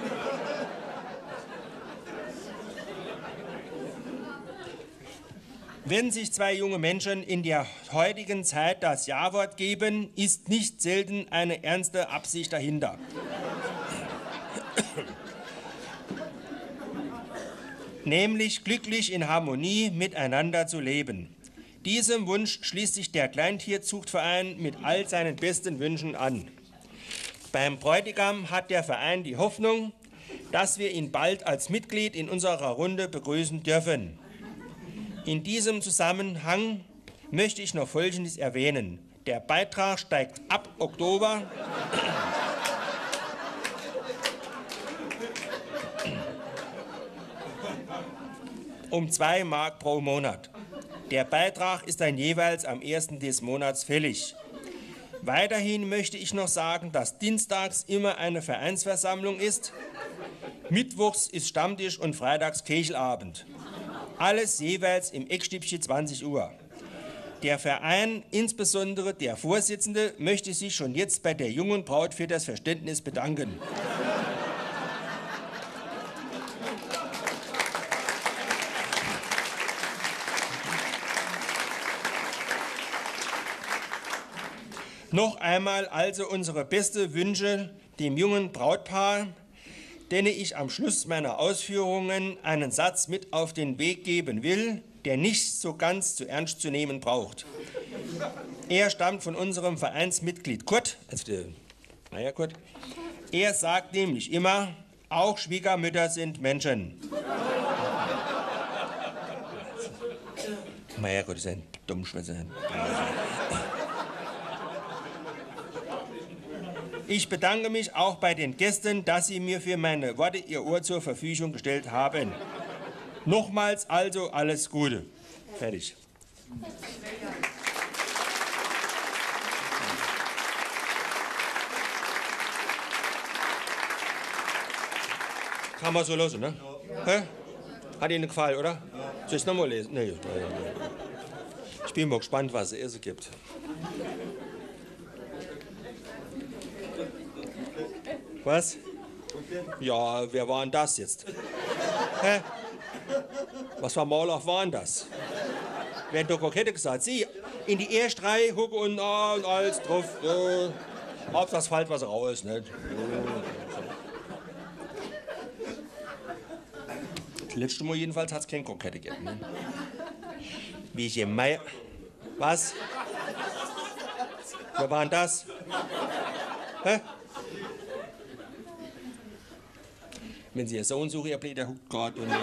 Wenn sich zwei junge Menschen in der heutigen Zeit das Ja-Wort geben, ist nicht selten eine ernste Absicht dahinter. Nämlich glücklich in Harmonie miteinander zu leben. Diesem Wunsch schließt sich der Kleintierzuchtverein mit all seinen besten Wünschen an. Beim Bräutigam hat der Verein die Hoffnung, dass wir ihn bald als Mitglied in unserer Runde begrüßen dürfen. In diesem Zusammenhang möchte ich noch Folgendes erwähnen. Der Beitrag steigt ab Oktober um zwei Mark pro Monat. Der Beitrag ist dann jeweils am ersten des Monats fällig. Weiterhin möchte ich noch sagen, dass dienstags immer eine Vereinsversammlung ist, mittwochs ist Stammtisch und freitags Kechelabend. Alles jeweils im Eckstübchen zwanzig Uhr. Der Verein, insbesondere der Vorsitzende, möchte sich schon jetzt bei der jungen Braut für das Verständnis bedanken. Noch einmal also unsere besten Wünsche dem jungen Brautpaar, denen ich am Schluss meiner Ausführungen einen Satz mit auf den Weg geben will, der nicht so ganz zu ernst zu nehmen braucht. Er stammt von unserem Vereinsmitglied Kurt, also der Meier Kurt. Er sagt nämlich immer, auch Schwiegermütter sind Menschen. Meier Kurt ist ein Dummschwätzer. Ich bedanke mich auch bei den Gästen, dass sie mir für meine Worte ihr Ohr zur Verfügung gestellt haben. Nochmals also alles Gute. Fertig. Kann man so lassen, ne? Ja. Hä? Hat Ihnen gefallen, oder? Ja. Soll ich es nochmal lesen? Nee. Ich bin mal gespannt, was es essen gibt. Was? Ja, wer war denn das jetzt? Hä? Was für Maler waren das? Wer hat doch hätte gesagt, Sie in die erste Reihe gucken und, ah, und alles drauf. So. Ob das fällt was raus, nicht? Das letzte Mal jedenfalls hat es kein Kokette gegeben. Ne? Wie ich im Mai. Was? Wer war denn das? Hä? Wenn Sie Ihren Sohn suchen, Ihr bläht der Hut Gott und.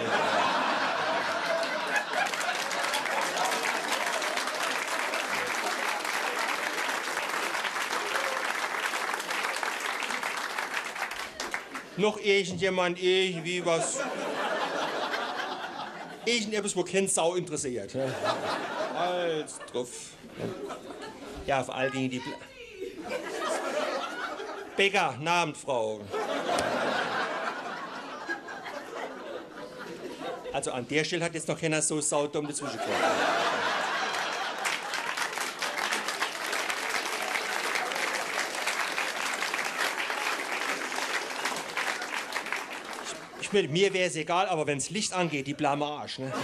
Noch irgendjemand irgendwie was. Irgendetwas, wo kein Sau interessiert. Ne? Alles drauf. Ja, vor allen Dingen die. Bla Bäcker, Namensfrau. Also an der Stelle hat jetzt noch keiner so saudumm dazwischen gekommen. Ich, ich Mir, mir wäre es egal, aber wenn das Licht angeht, die Blamage. Ne?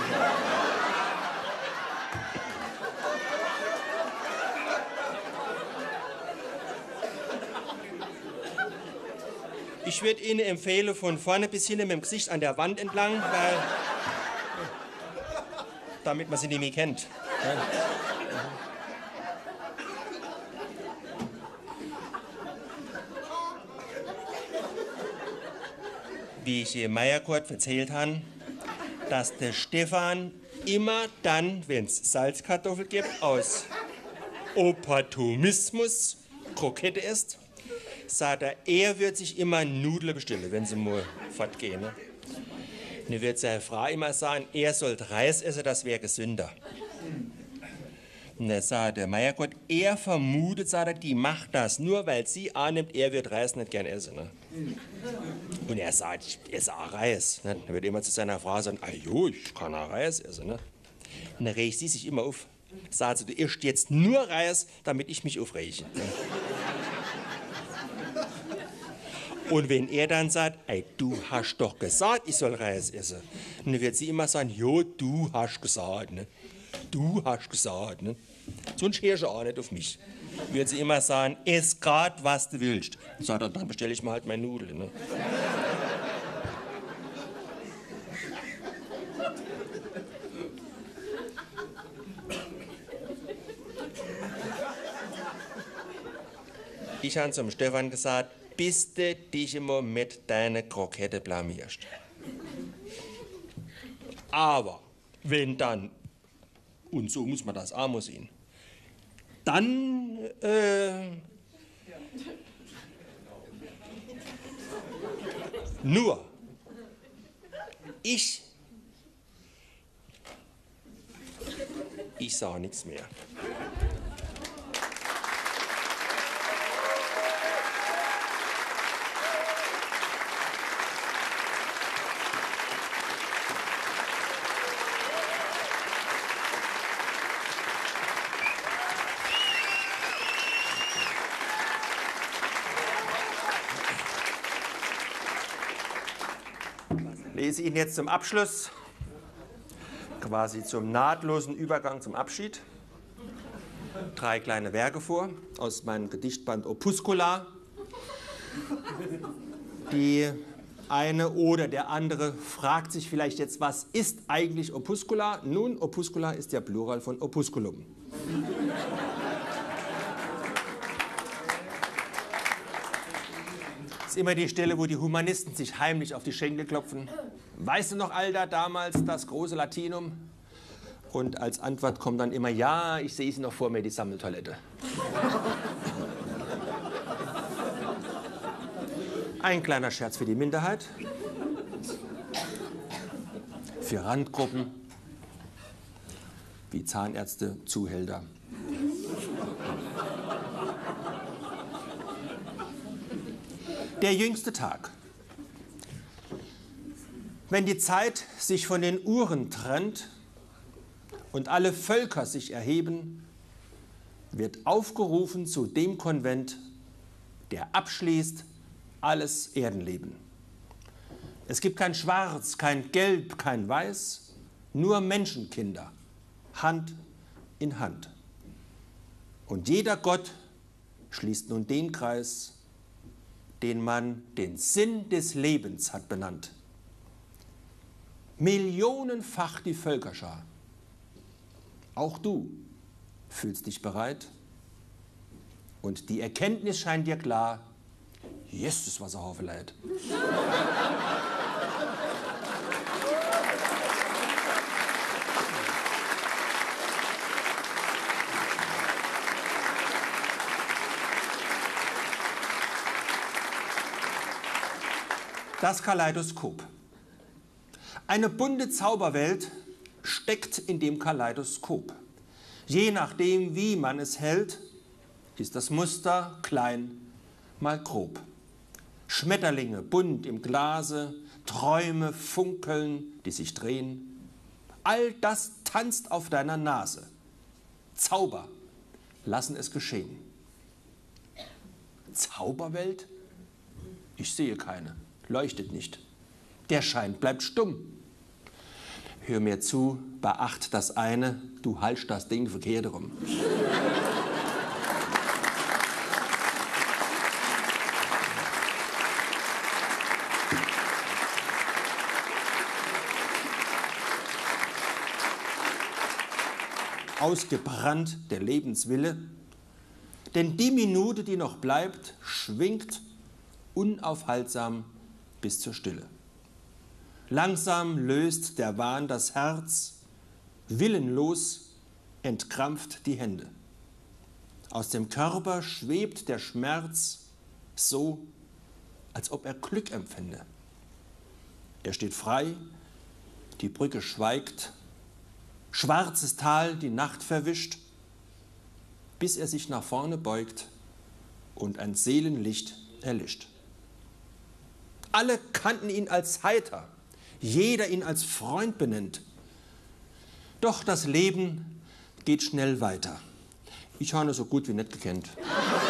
Ich würde Ihnen empfehlen, von vorne bis hinten mit dem Gesicht an der Wand entlang, weil, damit man sie nicht mehr kennt. Ja. Wie ich im Meierkurt erzählt habe, dass der Stefan immer dann, wenn es Salzkartoffel gibt, aus Opportunismus Krokette isst, sagt er, er wird sich immer Nudeln bestellen, wenn sie mal fortgehen. Ne? Und dann wird seine Frau immer sagen, er sollte Reis essen, das wäre gesünder. Und dann sagt der Meierkurt, er vermutet, sagt er, die macht das nur, weil sie annimmt, er wird Reis nicht gern essen. Ne? Und er sagt, ich esse auch Reis. Ne? Dann wird immer zu seiner Frau sagen, ah jo, ich kann auch Reis essen. Ne? Und dann regt sie sich immer auf. Sagt sie, du isst jetzt nur Reis, damit ich mich aufrege. Ne? Und wenn er dann sagt, ey, du hast doch gesagt, ich soll Reis essen, dann wird sie immer sagen, jo, du hast gesagt, ne? Du hast gesagt, ne? Sonst hörst du auch nicht auf mich. Wird sie immer sagen, ess grad, was du willst. Sagt er, dann bestelle ich mir halt meine Nudeln, ne? Ich habe zum Stefan gesagt, bis du dich immer mit deiner Krokette blamierst. Aber wenn dann, und so muss man das auch mal sehen, dann äh, nur ich, ich sage nichts mehr. Ich lese Ihnen jetzt zum Abschluss, quasi zum nahtlosen Übergang zum Abschied, drei kleine Werke vor aus meinem Gedichtband Opuscula. Die eine oder der andere fragt sich vielleicht jetzt, was ist eigentlich Opuscula? Nun, Opuscula ist der Plural von Opusculum. Das ist immer die Stelle, wo die Humanisten sich heimlich auf die Schenkel klopfen. Weißt du noch, Alter, damals das große Latinum? Und als Antwort kommt dann immer, ja, ich sehe sie noch vor mir, die Sammeltoilette. Ein kleiner Scherz für die Minderheit, für Randgruppen, wie Zahnärzte, Zuhälter. Der jüngste Tag. Wenn die Zeit sich von den Uhren trennt und alle Völker sich erheben, wird aufgerufen zu dem Konvent, der abschließt alles Erdenleben. Es gibt kein Schwarz, kein Gelb, kein Weiß, nur Menschenkinder, Hand in Hand. Und jeder Gott schließt nun den Kreis, den man den Sinn des Lebens hat benannt. Millionenfach die Völkerschar. Auch du fühlst dich bereit und die Erkenntnis scheint dir klar, Jesus, was er Haufe leid. Das Kaleidoskop. Eine bunte Zauberwelt steckt in dem Kaleidoskop. Je nachdem, wie man es hält, ist das Muster klein, mal grob. Schmetterlinge bunt im Glase, Träume funkeln, die sich drehen. All das tanzt auf deiner Nase. Zauber lassen es geschehen. Zauberwelt? Ich sehe keine. Leuchtet nicht. Der Schein bleibt stumm. Hör mir zu, beacht das eine, du haltst das Ding verkehrt rum. Ausgebrannt der Lebenswille, denn die Minute, die noch bleibt, schwingt unaufhaltsam bis zur Stille. Langsam löst der Wahn das Herz, willenlos entkrampft die Hände. Aus dem Körper schwebt der Schmerz so, als ob er Glück empfände. Er steht frei, die Brücke schweigt, schwarzes Tal die Nacht verwischt, bis er sich nach vorne beugt und ein Seelenlicht erlischt. Alle kannten ihn als heiter, jeder ihn als Freund benennt. Doch das Leben geht schnell weiter. Ich habe ihn so gut wie nicht gekannt.